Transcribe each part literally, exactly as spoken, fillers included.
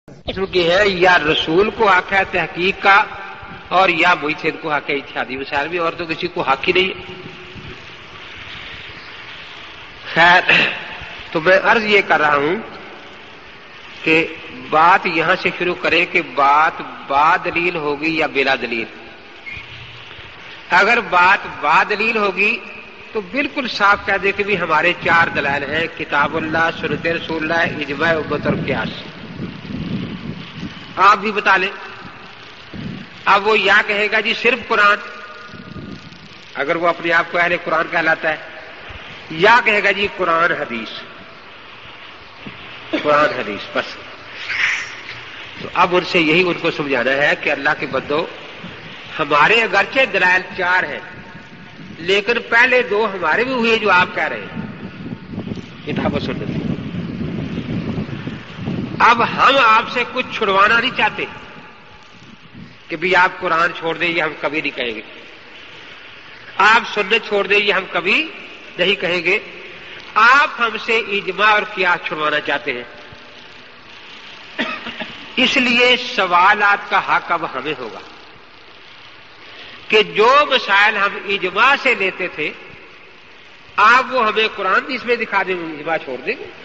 قسم کی ہے، یا رسول کو حق ہے تحقیق کا اور یا محیط کو حق ہے اتحادی مسائل میں، اور تو کسی کو حق ہی نہیں ہے۔ خیر، تو میں عرض یہ کر رہا ہوں کہ بات یہاں سے شروع کریں کہ بات با دلیل ہوگی یا بلا دلیل۔ اگر بات با دلیل ہوگی تو بالکل صاف کہہ دے کہ بھی ہمارے چار دلائل ہیں، کتاب اللہ، سنت رسول اللہ، اجماع امت اور قیاس۔ آپ بھی بتا لیں۔ اب وہ یا کہے گا جی صرف قرآن، اگر وہ اپنے آپ کو اہل قرآن کہلاتا ہے، یا کہے گا جی قرآن حدیث، قرآن حدیث بس۔ تو اب ان سے یہی ان کو سمجھانا ہے کہ اللہ کے بندو، ہمارے اگرچہ دلائل چار ہیں لیکن پہلے دو ہمارے بھی ہوئے جو آپ کہہ رہے ہیں، کتاب و سنت۔ اب ہم آپ سے کچھ چھڑوانا نہیں چاہتے کہ بھی آپ قرآن چھوڑ دیں، یہ ہم کبھی نہیں کہیں گے۔ آپ سنت چھوڑ دیں، یہ ہم کبھی نہیں کہیں گے۔ آپ ہم سے اجماع اور قیاس چھڑوانا چاہتے ہیں، اس لیے سوالات کا حق اب ہمیں ہوگا کہ جو مسائل ہم اجماع سے لیتے تھے آپ وہ ہمیں قرآن حدیث میں دکھا دیں، اجماع چھوڑ دیں گے۔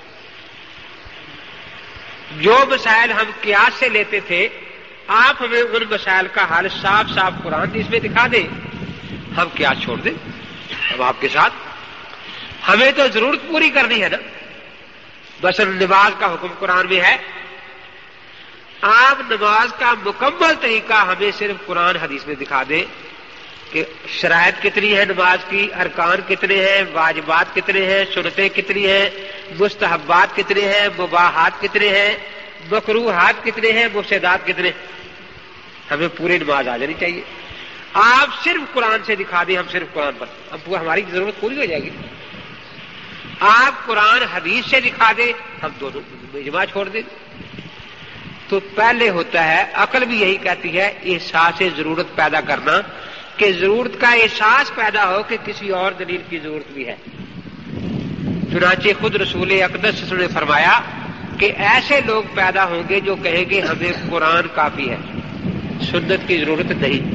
جو مسائل ہم قیاس سے لیتے تھے آپ ہمیں ان مسائل کا حل صاف صاف قرآن حدیث میں دکھا دیں، ہم قیاس چھوڑ دیں۔ اب آپ کے ساتھ ہمیں تو ضرورت پوری کرنی ہے نا۔ مثلا نماز کا حکم قرآن میں ہے، آپ نماز کا مکمل طریقہ ہمیں صرف قرآن حدیث میں دکھا دیں کہ شرائط کتنی ہے نماز کی، ارکان کتنے ہیں، واجبات کتنے ہیں، سنتیں کتنی ہیں، مستحبات کتنے ہیں، مباحات کتنے ہیں، مکروہات کتنے ہیں، مفسدات کتنے ہیں۔ ہمیں پوری نماز آ جانی چاہیے۔ آپ صرف قرآن سے دکھا دیں، ہم صرف قرآن پر، اب ہماری ضرورت پوری ہو جائے گی۔ آپ قرآن حدیث سے دکھا دیں، ہم دونوں اجماع چھوڑ دیں۔ تو پہلے ہوتا ہے، عقل بھی یہی کہتی ہے، احساس ضرورت پیدا کرنا، کہ ضرورت کا احساس پیدا ہو کہ کسی اور دلیل کی ضرورت بھی ہے۔ چنانچہ خود رسول اقدس نے فرمایا کہ ایسے لوگ پیدا ہوں گے جو کہیں گے ہمیں قرآن کافی ہے، سنت کی ضرورت نہیں۔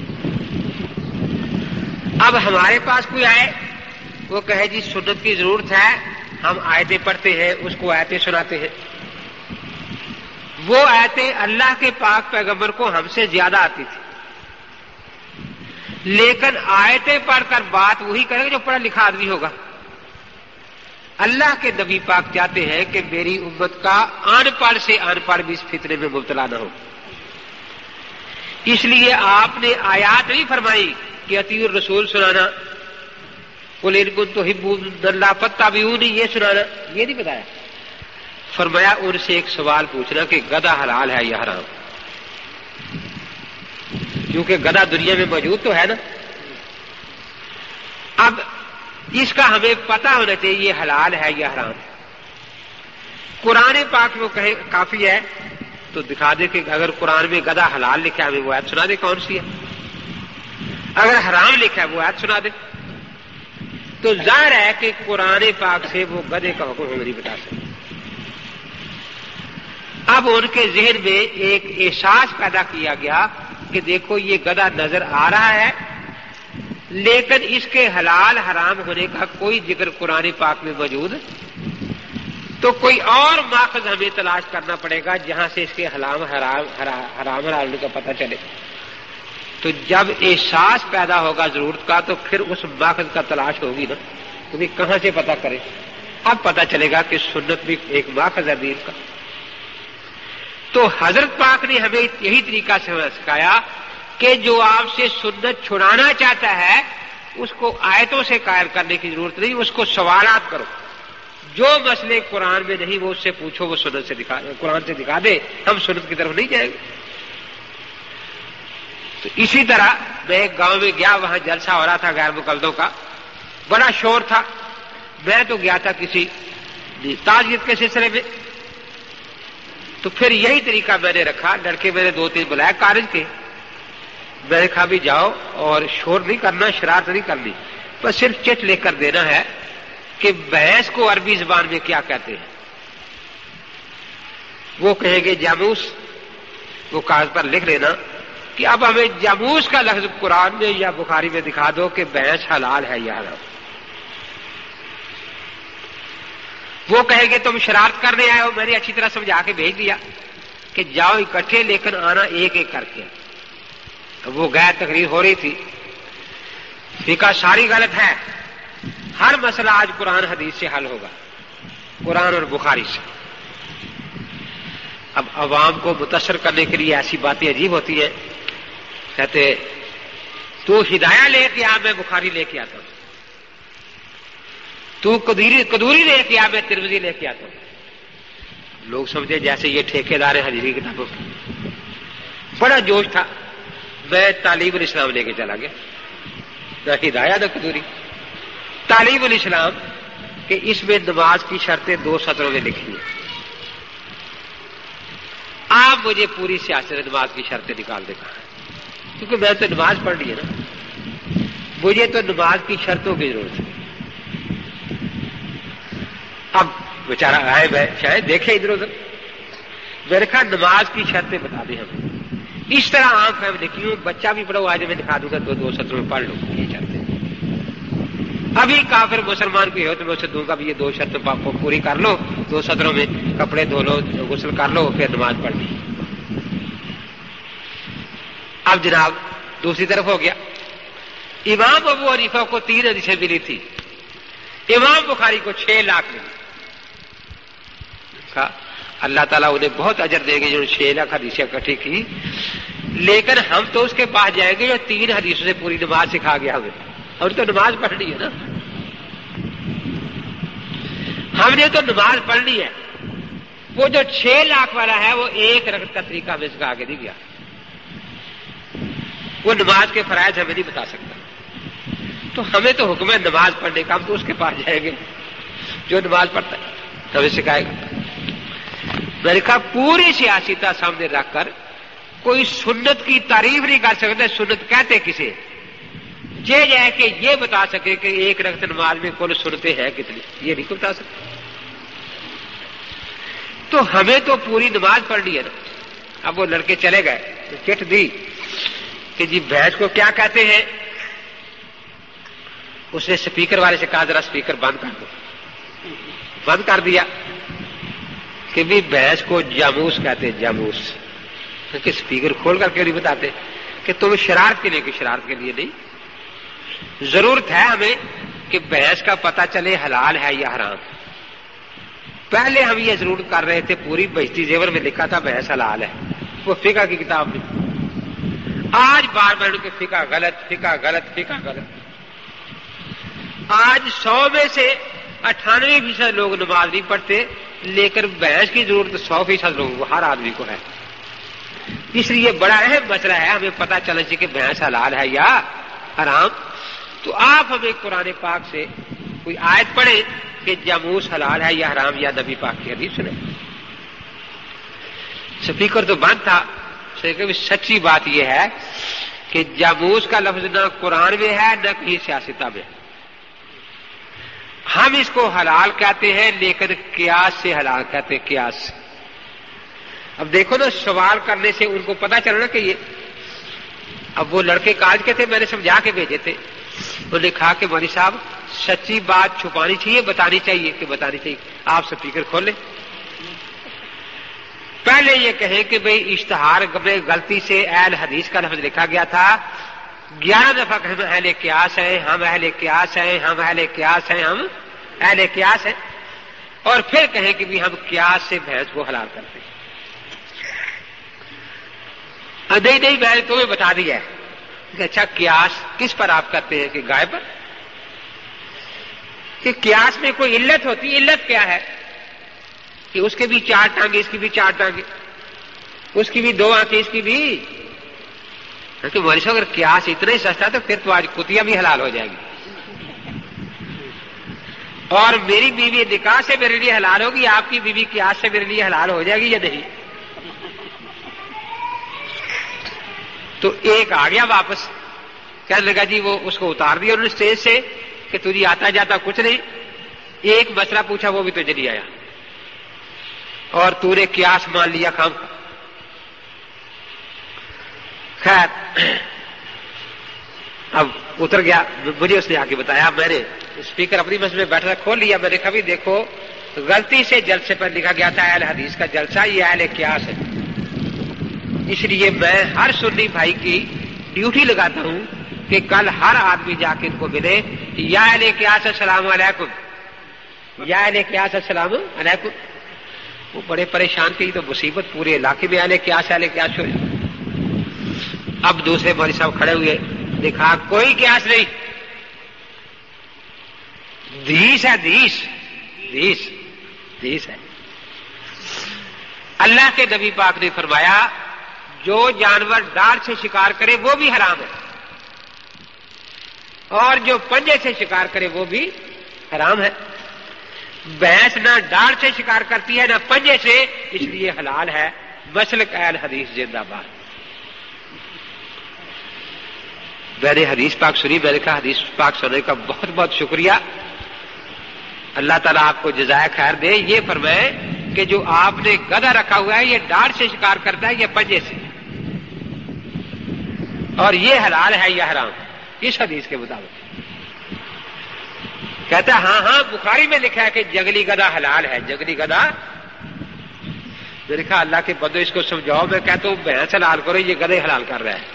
اب ہمارے پاس کوئی آئے وہ کہے جی سنت کی ضرورت ہے، ہم آیتیں پڑھتے ہیں، اس کو آیتیں سناتے ہیں۔ وہ آیتیں اللہ کے پاک پیغمبر کو ہم سے زیادہ آتی تھی، لیکن آیتیں پڑھ کر بات وہی کریں گے جو پڑھا لکھا آدمی ہوگا۔ اللہ کے نبی پاک چاہتے ہیں کہ میری امت کا ان پڑھ سے ان پڑھ بھی اس فتنے میں مبتلا نہ ہو، اس لیے آپ نے آیات نہیں فرمائی کہ اطیعوا الرسول سنانا، قل ان کنتم تحبون اللہ فاتبعونی یہ سنانا، یہ نہیں بتایا۔ فرمایا ان سے ایک سوال پوچھنا کہ گدھا حلال ہے یا حرام، کیونکہ گدھا دنیا میں موجود تو ہے نا۔ اب اس کا ہمیں پتہ ہونا چاہیے یہ حلال ہے یا حرام۔ قرآن پاک میں کہے کافی ہے تو دکھا دے کہ اگر قرآن میں گدھا حلال لکھا ہے ہمیں وہ آیت سنا دے کون سی ہے، اگر حرام لکھا ہے وہ آیت سنا دے۔ تو ظاہر ہے کہ قرآن پاک سے وہ گدھے کا حکم ہم نہیں بتا سکتے۔ اب ان کے ذہن میں ایک احساس پیدا کیا گیا کہ دیکھو یہ گدھا نظر آ رہا ہے لیکن اس کے حلال حرام ہونے کا کوئی ذکر قرآن پاک میں موجود، تو کوئی اور ماخذ ہمیں تلاش کرنا پڑے گا جہاں سے اس کے حرام حرام حرام حلال ہونے کا پتہ چلے۔ تو جب احساس پیدا ہوگا ضرورت کا تو پھر اس ماخذ کا تلاش ہوگی نا، تو بھی کہاں سے پتہ کرے۔ اب پتہ چلے گا کہ سنت بھی ایک ماخذ ہے دین کا۔ تو حضرت پاک نے ہمیں یہی طریقہ سکھایا کہ جو آپ سے سنت چھڑانا چاہتا ہے اس کو آیتوں سے قائل کرنے کی ضرورت نہیں، اس کو سوالات کرو۔ جو مسئلے قرآن میں نہیں وہ اس سے پوچھو، وہ سنت سے دکھا قرآن سے دکھا دے، ہم سنت کی طرف نہیں جائیں گے۔ تو اسی طرح میں ایک گاؤں میں گیا، وہاں جلسہ ہو رہا تھا غیر مقلدوں کا، بڑا شور تھا۔ میں تو گیا تھا کسی تعزیت کے سلسلے میں، تو پھر یہی طریقہ میں نے رکھا، لڑکے میں نے دو تین بلائے کالج کے، میں نے کہا بھی جاؤ اور شور نہیں کرنا، شرارت نہیں کرنی، بس صرف چٹ لے کر دینا ہے کہ بھینس کو عربی زبان میں کیا کہتے ہیں۔ وہ کہیں گے جاموس، وہ کاغذ پر لکھ لینا کہ اب ہمیں جاموس کا لفظ قرآن میں یا بخاری میں دکھا دو کہ بھینس حلال ہے یا حرام۔ وہ کہیں گے تم شرارت کرنے آئے ہو، میں نے اچھی طرح سمجھا کے بھیج دیا کہ جاؤ اکٹھے، لیکن آنا ایک ایک کر کے۔ وہ غیر تقریر ہو رہی تھی، فقہ ساری غلط ہے، ہر مسئلہ آج قرآن حدیث سے حل ہوگا، قرآن اور بخاری سے۔ اب عوام کو متاثر کرنے کے لیے ایسی باتیں عجیب ہوتی ہیں، کہتے تو ہدایہ لے کے آ، میں بخاری لے کے آتا ہوں، تو قدوری قدوری لے کے آ، میں ترمذی لے کے آتا ہوں۔ لوگ سمجھے جیسے یہ ٹھیکیدار ہیں حدیث کی کتابوں کی۔ بڑا جوش تھا، میں تعلیم الاسلام لے کے چلا گیا، نہ ہدایہ نہ قدوری، تعلیم الاسلام کہ اس میں نماز کی شرطیں دو سطروں میں لکھی ہیں۔ آپ مجھے پوری سیاست نماز کی شرطیں نکال دے کہا، کیونکہ میں تو نماز پڑھ لی ہے نا، مجھے تو نماز کی شرطوں کی ضرورت ہے۔ اب بیچارہ آئے میں شاید دیکھے ادھر ادھر، میں نے کہا نماز کی شرطیں بتا دیں ہمیں۔ اس طرح آنکھ میں لکھی ہوں، بچہ بھی پڑھو، آج میں دکھا دوں گا، دو دو سطروں میں پڑھ لو یہ شرطیں۔ ابھی کافر مسلمان کی ہو تو میں اسے دوں گا بھی یہ دو شرطیں پوری کر لو، دو سطروں میں کپڑے دھو لو، غسل کر لو، پھر نماز پڑھ لی۔ اب جناب دوسری طرف ہو گیا، امام ابو حنیفہ کو تین حدیثیں ملی تھی، امام بخاری کو چھ لاکھ ملی۔ کہا اللہ تعالیٰ انہیں بہت اجر دیں گے جنہوں نے چھ لاکھ حدیثیں اکٹھی کی، لیکن ہم تو اس کے پاس جائیں گے جو تین حدیثوں سے پوری نماز سکھا گیا ہمیں، اور تو نماز پڑھنی ہے نا، ہم نے تو نماز پڑھنی ہے۔ وہ جو چھ لاکھ والا ہے وہ ایک رکعت کا طریقہ ہمیں سکھا کے نہیں گیا، وہ نماز کے فرائض ہمیں نہیں بتا سکتا، تو ہمیں تو حکم ہے نماز پڑھنے کا، ہم تو اس کے پاس جائیں گے جو نماز پڑھتا ہے ہمیں سکھائے گا۔ میں نے کہا پوری سیاستہ سامنے رکھ کر کوئی سنت کی تعریف نہیں کر سکتے، سنت کہتے کسے، یہ جائے کہ یہ بتا سکے کہ ایک رکعت نماز میں کل سنتیں ہیں کتنی، یہ نہیں بتا سکتے۔ تو ہمیں تو پوری نماز پڑھنی ہے نا۔ اب وہ لڑکے چلے گئے تو چٹ دی کہ جی بھینس کو کیا کہتے ہیں؟ اس نے سپیکر والے سے کہا ذرا سپیکر بند کر دو، بند کر دیا کہ بھی بھینس کو جاموس کہتے ہیں، جاموس۔ کہ سپیکر کھول کر کیوں نہیں بتاتے کہ تم شرارت کے لیے کہ شرارت کے لیے نہیں، ضرورت ہے ہمیں کہ بھینس کا پتہ چلے حلال ہے یا حرام۔ پہلے ہم یہ ضرور کر رہے تھے، پوری بہشتی زیور میں لکھا تھا بھینس حلال ہے، وہ فقہ کی کتاب میں۔ آج بار بار کہ فقہ غلط، فقہ غلط، فقہ غلط۔ آج سو میں سے اٹھانوے فیصد لوگ نماز نہیں پڑھتے، لیکن بھینس کی ضرورت سو فیصد لوگوں کو، ہر آدمی کو ہے۔ اس لیے بڑا اہم مسئلہ ہے، ہمیں پتہ چلنا چاہیے کہ بھینس حلال ہے یا حرام۔ تو آپ ہمیں قرآن پاک سے کوئی آیت پڑھیں کہ جاموس حلال ہے یا حرام، یا نبی پاک کی حدیث سنیں۔ سپیکر تو بند تھا، سچی بات یہ ہے کہ جاموس کا لفظ نہ قرآن میں ہے نہ کہیں سیاستہ میں۔ ہم اس کو حلال کہتے ہیں، لیکن قیاس سے حلال کہتے ہیں، قیاس سے۔ اب دیکھو نا، سوال کرنے سے ان کو پتا چلنا کہ یہ، اب وہ لڑکے کاج کے تھے، میں نے سمجھا کے بھیجے تھے، انہوں نے کہا کہ مولوی صاحب سچی بات چھپانی چاہیے، بتانی چاہیے کہ بتانی چاہیے۔ آپ سپیکر کھول لیں، پہلے یہ کہیں کہ بھئی اشتہار میں غلطی سے اہل حدیث کا لفظ لکھا گیا تھا، گیارہ دفعہ کہ ہم اہل قیاس ہیں، ہم اہل قیاس ہیں، ہم اہل قیاس ہیں، ہم اہل قیاس ہیں، اور پھر کہیں کہ بھی ہم قیاس سے بھینس کو حلال کرتے ہیں۔ نہیں نہیں، میں نے تمہیں بتا دیا ہے کہ اچھا قیاس کس پر آپ کرتے ہیں، کہ گائے پر؟ کہ قیاس میں کوئی علت ہوتی، علت کیا ہے کہ اس کے بھی چار ٹانگیں، اس کی بھی چار ٹانگیں، اس کی بھی دو آنکھیں، اس کی بھی۔ کہ مولوی صاحب اگر قیاس اتنا ہی سستا تو پھر تو آج کتیاں بھی حلال ہو جائے گی، اور میری بیوی نکاح سے میرے لیے حلال ہوگی، آپ کی بیوی قیاس سے میرے لیے حلال ہو جائے گی یا نہیں؟ تو ایک آ گیا واپس، کہنے لگا جی وہ اس کو اتار دیا انہوں نے اسٹیج سے کہ تجھے آتا جاتا کچھ نہیں، ایک مسئلہ پوچھا وہ بھی تو نہیں آیا، اور تو نے قیاس مان لیا خام کا. خیر اب اتر گیا. مجھے اس نے آ کے بتایا, میں نے اسپیکر اپنی بس میں بیٹھا کھول لیا, میں نے کہا بھی دیکھو غلطی سے جلسے پر لکھا گیا تھا اہل حدیث کا جلسہ, یہ اہل قیاس ہے. اس لیے میں ہر سنی بھائی کی ڈیوٹی لگاتا ہوں کہ کل ہر آدمی جا کے ان کو ملے, یا اہل قیاس السلام علیکم, یا اہل قیاس السلام علیکم. وہ بڑے پریشان تھی, تو مصیبت پورے علاقے میں اہل قیاس اہل قیاس ہو. اب دوسرے مولوی صاحب کھڑے ہوئے, دیکھا کوئی قیاس نہیں, دیس ہے دیس دیس دیس ہے. اللہ کے نبی پاک نے فرمایا جو جانور ڈار سے شکار کرے وہ بھی حرام ہے, اور جو پنجے سے شکار کرے وہ بھی حرام ہے. بھینس نہ ڈار سے شکار کرتی ہے نہ پنجے سے, اس لیے حلال ہے. مسلک اہل حدیث زندہ باد. میں نے حدیث پاک سنی, میں نے کہا حدیث پاک سننے کا بہت بہت شکریہ, اللہ تعالیٰ آپ کو جزائے خیر دے. یہ فرمائے کہ جو آپ نے گدھا رکھا ہوا ہے یہ ڈار سے شکار کرتا ہے یا پنجے سے, اور یہ حلال ہے یا حرام اس حدیث کے مطابق. کہتا ہاں ہاں بخاری میں لکھا ہے کہ جنگلی گدھا حلال ہے, جنگلی گدھا. میں نے کہا اللہ کے بندو اس کو سمجھاؤ. میں کہتا ہوں بھینس حلال کرو, یہ گدھے حلال کر رہا ہے.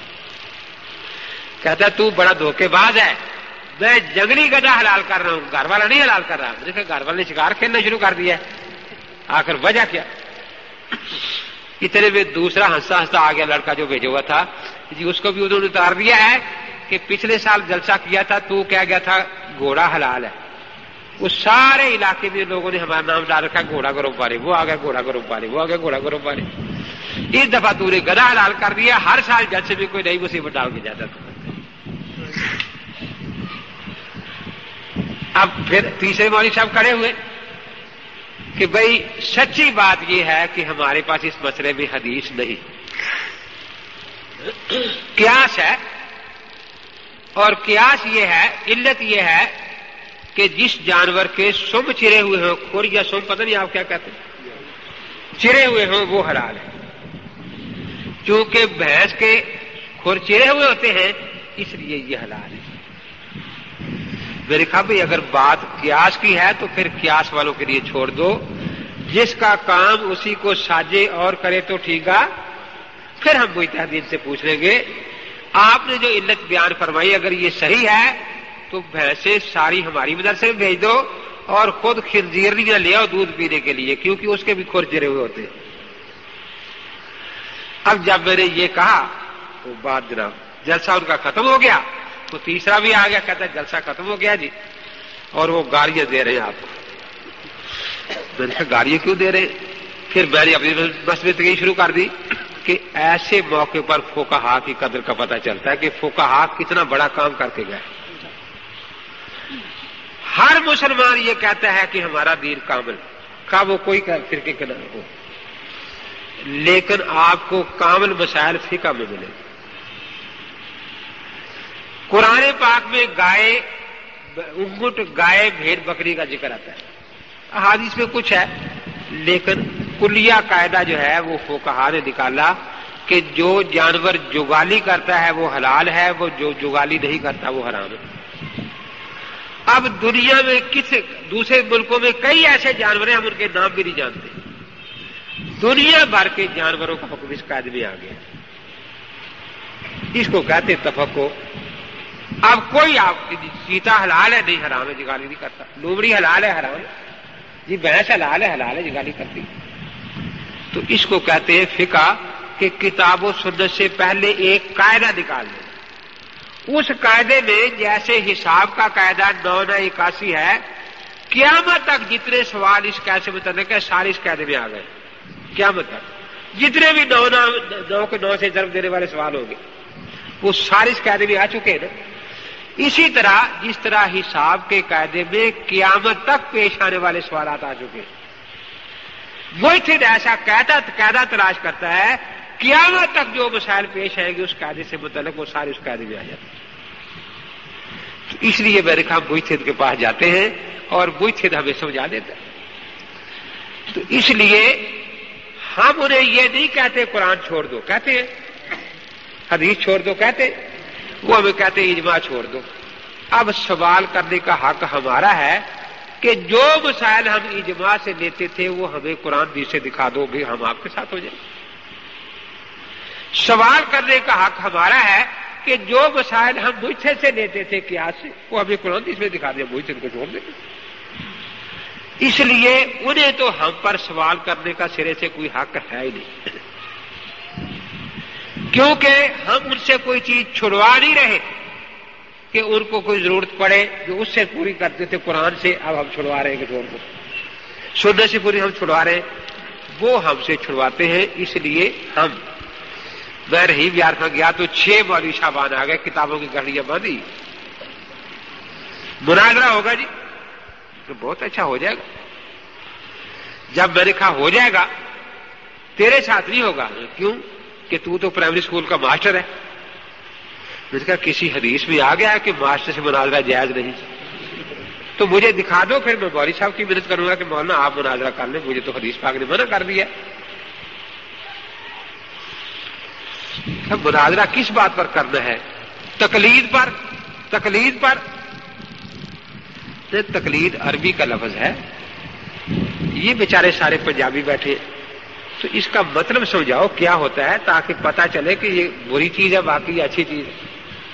کہتا تو بڑا دھوکے باز ہے, میں جنگلی گدھا حلال کر رہا ہوں, گھر والا نہیں حلال کر رہا. میں نے کہا گھر والے نے شکار کھیلنا شروع کر دیا ہے, آخر وجہ کیا؟ اتنے میں دوسرا ہنستا ہنستا آ گیا لڑکا جو بھیجا ہوا تھا جی, اس کو بھی انہوں نے اتار دیا ہے کہ پچھلے سال جلسہ کیا تھا تو کیا گیا تھا گھوڑا حلال ہے. وہ سارے علاقے میں لوگوں نے ہمارا نام ڈال رکھا گھوڑا گروپ والے, وہ آ گیا گھوڑا گروپ والے, وہ آ گیا گھوڑا گروپ والے. اس دفعہ تو نے گدھا حلال کر دیا, ہر سال جلسے میں کوئی نئی مصیبت ڈال کے جاتا تھا. اب پھر تیسرے مولوی صاحب کھڑے ہوئے کہ بھئی سچی بات یہ ہے کہ ہمارے پاس اس مسئلے میں حدیث نہیں, قیاس ہے. اور قیاس یہ ہے, علت یہ ہے کہ جس جانور کے سم چرے ہوئے ہوں, کھر یا سم پتہ نہیں آپ کیا کہتے ہیں, چرے ہوئے ہوں وہ حلال ہے. چونکہ بھینس کے کھر چرے ہوئے ہوتے ہیں اس لیے یہ حلال ہے. میرے کہا بھائی اگر بات قیاس کی ہے تو پھر قیاس والوں کے لیے چھوڑ دو, جس کا کام اسی کو ساجے اور کرے تو ٹھیک ہے. پھر ہم مجتہدین سے پوچھ لیں گے آپ نے جو علت بیان فرمائی اگر یہ صحیح ہے تو بھینسیں ساری ہماری مدرسے میں بھیج دو, اور خود خنزیر نہ لے آؤ دودھ پینے کے لیے, کیونکہ اس کے بھی کھر چرے ہوئے ہوتے ہیں. اب جب میں نے یہ کہا تو بات جناب جلسہ ان کا ختم ہو گیا, تو تیسرا بھی آ گیا, کہتا ہے جلسہ ختم ہو گیا جی, اور وہ گالیاں دے رہے ہیں آپ کو. میں نے کہا گالیاں کیوں دے رہے ہیں؟ پھر میں نے اپنی بس میں تقریر شروع کر دی کہ ایسے موقع پر فقہا کی قدر کا پتہ چلتا ہے کہ فقہا کتنا بڑا کام کر کے گئے. ہر مسلمان یہ کہتا ہے کہ ہمارا دین کامل, کا وہ کوئی فرقے کا نہ ہو, لیکن آپ کو کامل مسائل فقہ میں ملے. قرآن پاک میں گائے اونٹ گائے بھیڑ بکری کا ذکر آتا ہے, احادیث میں کچھ ہے, لیکن کلیہ قاعدہ جو ہے وہ فقہا نے نکالا کہ جو جانور جگالی کرتا ہے وہ حلال ہے, وہ جو جگالی نہیں کرتا وہ حرام ہے. اب دنیا میں کس دوسرے ملکوں میں کئی ایسے جانور ہیں ہم ان کے نام بھی نہیں جانتے. دنیا بھر کے جانوروں کا حکم اس قاعدے میں آ گیا, اس کو کہتے تفقع. اب کوئی آپ چیتا حلال ہے نہیں حرام ہے, جگالی نہیں کرتا. لومڑی حلال ہے حرام ہے جی, بھینس حلال ہے حلال ہے جگالی کرتی. تو اس کو کہتے ہیں فقہ کہ کتاب و سنت سے پہلے ایک قاعدہ نکال دیں. اس قاعدے میں جیسے حساب کا قاعدہ نو نہ اکاسی ہے, قیامت تک جتنے سوال اس قاعدے سے متعلق ہے سارے اس قاعدے میں آ گئے. قیامت تک جتنے بھی نو نو کے نو سے ضرب دینے والے سوال ہوں گے وہ سارے اس قاعدے میں آ چکے ہیں نا. اسی طرح جس طرح حساب کے قاعدے میں قیامت تک پیش آنے والے سوالات آ چکے ہیں, مجتہد ایسا قاعدہ قاعدہ تلاش کرتا ہے قیامت تک جو مسائل پیش آئیں گے اس قاعدے سے متعلق وہ سارے اس قاعدے میں آ جاتے ہیں. تو اس لیے میرے کہا مجتہد کے پاس جاتے ہیں اور مجتہد ہمیں سمجھا دیتا ہے. تو اس لیے ہم انہیں یہ نہیں کہتے قرآن چھوڑ دو، کہتے ہیں حدیث چھوڑ دو کہتے، وہ ہمیں کہتے ہیں اجماع چھوڑ دو۔ اب سوال کرنے کا حق ہمارا ہے کہ جو مسائل ہم اجماع سے لیتے تھے وہ ہمیں قرآن حدیث سے دکھا دو گے، ہم آپ کے ساتھ ہو جائیں۔ سوال کرنے کا حق ہمارا ہے کہ جو مسائل ہم مجھ سے لیتے تھے قیاس سے وہ ہمیں قرآن حدیث میں دکھا دیں، مجھ سے ان کو چھوڑ دیں۔ اس لیے انہیں تو ہم پر سوال کرنے کا سرے سے کوئی حق ہے ہی نہیں، کیونکہ ہم ان سے کوئی چیز چھڑوا نہیں رہے کہ ان کو کوئی ضرورت پڑے جو اس سے پوری کرتے تھے قرآن سے، اب ہم چھڑوا رہے ہیں کہ چھوڑ دو، سننے سے پوری ہم چھڑوا رہے ہیں، وہ ہم سے چھڑواتے ہیں۔ اس لیے ہم میں رہی بیار میں گیا تو چھ مولوی صاحبان آ گئے، کتابوں کی گھڑیاں باندھی، مناظرہ ہوگا جی، تو بہت اچھا ہو جائے گا۔ جب میں نے کہا ہو جائے گا، تیرے ساتھ نہیں ہوگا، کیوں کہ تو تو پرائمری اسکول کا ماسٹر ہے۔ میں نے کہا کسی حدیث میں آ گیا ہے کہ ماسٹر سے مناظرہ جائز نہیں، تو مجھے دکھا دو، پھر میں مولوی صاحب کی مدد کروں گا کہ مولانا آپ مناظرہ کر لیں، مجھے تو حدیث پاک نے منع کر دیا۔ مناظرہ کس بات پر کرنا ہے؟ تقلید پر، تقلید پر۔ تقلید عربی کا لفظ ہے، یہ بیچارے سارے پنجابی بیٹھے، تو اس کا مطلب سمجھاؤ کیا ہوتا ہے تاکہ پتہ چلے کہ یہ بری چیز ہے باقی اچھی چیز ہے۔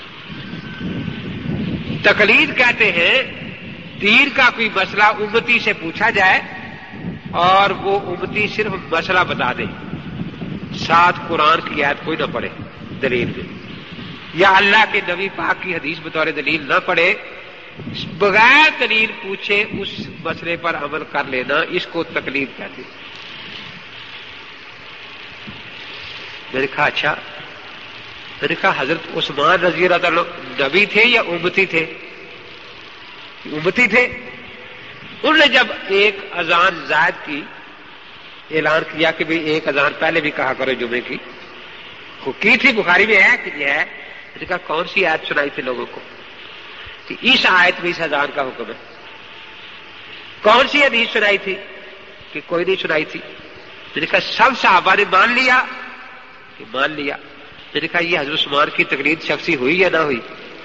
تقلید کہتے ہیں دین کا کوئی مسئلہ امتی سے پوچھا جائے اور وہ امتی صرف مسئلہ بتا دے، ساتھ قرآن کی آیت کوئی نہ پڑھے دلیل میں، یا اللہ کے نبی پاک کی حدیث بطور دلیل نہ پڑھے، بغیر دلیل پوچھے اس مسئلے پر عمل کر لینا، اس کو تقلید کہتے ہیں۔ میں نے کہا اچھا، میں نے کہا حضرت عثمان رضی اللہ عنہ نبی تھے یا امتی تھے؟ امتی تھے۔ انہوں نے جب ایک اذان زائد کی اعلان کیا کہ بھئی ایک اذان پہلے بھی کہا کرو جمعے کی، وہ کی تھی، بخاری میں ہے کہ یہ ہے۔ میں نے کہا کون سی آیت سنائی تھی لوگوں کو کہ اس آیت میں اس اذان کا حکم ہے؟ کون سی حدیث سنائی تھی کہ کوئی نہیں سنائی تھی؟ میں نے کہا سب صحابہ نے مان لیا کہ مان لیا۔ میں نے کہا یہ حضرت عثمان کی تقلید شخصی ہوئی یا نہ ہوئی؟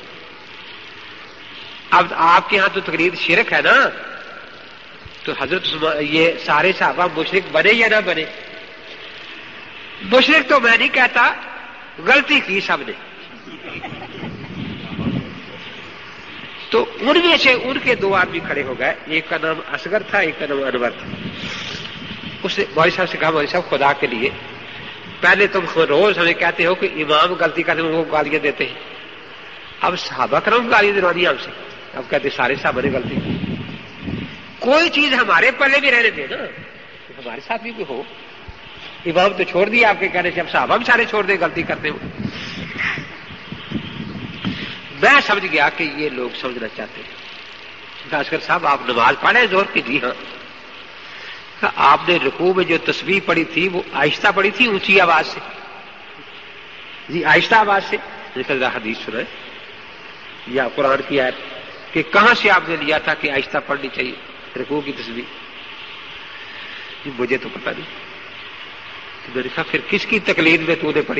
اب آپ کے ہاں تو تقلید شرک ہے نا، تو حضرت عثمان یہ سارے صحابہ مشرک بنے یا نہ بنے؟ مشرک تو میں نہیں کہتا، غلطی کی سب نے۔ تو ان میں سے ان کے دو آدمی کھڑے ہو گئے، ایک کا نام اصغر تھا، ایک کا نام انور تھا۔ اس نے مولوی صاحب سے کہا مولوی صاحب خدا کے لیے پہلے تم روز ہمیں کہتے ہو کہ امام غلطی کرتے ہیں وہ گالیاں دیتے ہیں، اب صحابہ کرام گالیاں دلوانی ہم سے، اب کہتے سارے صحابہ نے غلطی کی، کوئی چیز ہمارے پلے بھی رہنے دے نا، ہمارے ساتھ بھی کوئی ہو۔ امام تو چھوڑ دیا آپ کے کہنے سے، اب صحابہ بھی سارے چھوڑ دیں غلطی کرتے ہو۔ میں سمجھ گیا کہ یہ لوگ سمجھنا چاہتے ہیں۔ اصغر صاحب آپ نماز پڑھیں زور کی؟ جی ہاں۔ آپ نے رکوع میں جو تسبیح پڑھی تھی وہ آہستہ پڑھی تھی اونچی آواز سے؟ جی آہستہ آواز سے۔ ذرا حدیث سنائیں یا قرآن کی آیت کہ کہاں سے آپ نے لیا تھا کہ آہستہ پڑھنی چاہیے رکوع کی تسبیح؟ جی مجھے تو پتہ نہیں۔ میں نے کہا پھر کس کی تقلید میں تو نے پڑھی؟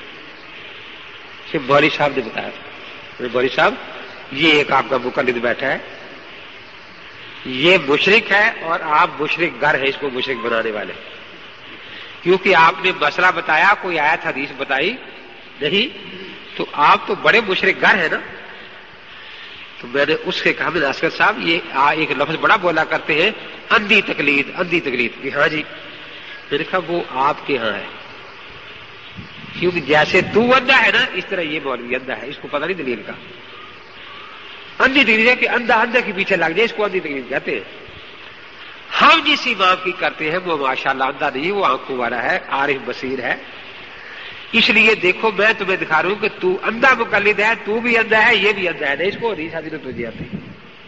مولوی صاحب نے بتایا۔ مولوی صاحب یہ ایک آپ کا مقلد بیٹھا ہے، یہ مشرک ہے اور آپ مشرک گر ہے اس کو مشرک بنانے والے، کیونکہ آپ نے مسئلہ بتایا، کوئی آیت حدیث بتائی نہیں، تو آپ تو بڑے مشرک گر ہیں نا۔ تو میں نے اس سے کہا میں نے اصغر صاحب یہ ایک لفظ بڑا بولا کرتے ہیں اندھی تقلید، اندھی تقلید کہ ہاں جی۔ میں نے کہا وہ آپ کے ہاں ہے، کیونکہ جیسے تو اندھا ہے نا اس طرح یہ مولوی اندھا ہے، اس کو پتہ نہیں دلیل کا۔ اندھی تقلید ہے کہ اندھا اندھا کے پیچھے لگ جائے، اس کو اندھی تقلید کہتے ہیں۔ ہم جس امام کی کرتے ہیں وہ ماشاءاللہ اندھا نہیں، وہ آنکھوں والا ہے، عارف بصیر ہے۔ اس لیے دیکھو میں تمہیں دکھا رہا ہوں کہ تو اندھا مقلد ہے، تو بھی اندھا ہے، یہ بھی اندھا ہے، نہیں اس کو حدیث حدیث تو دی آتی۔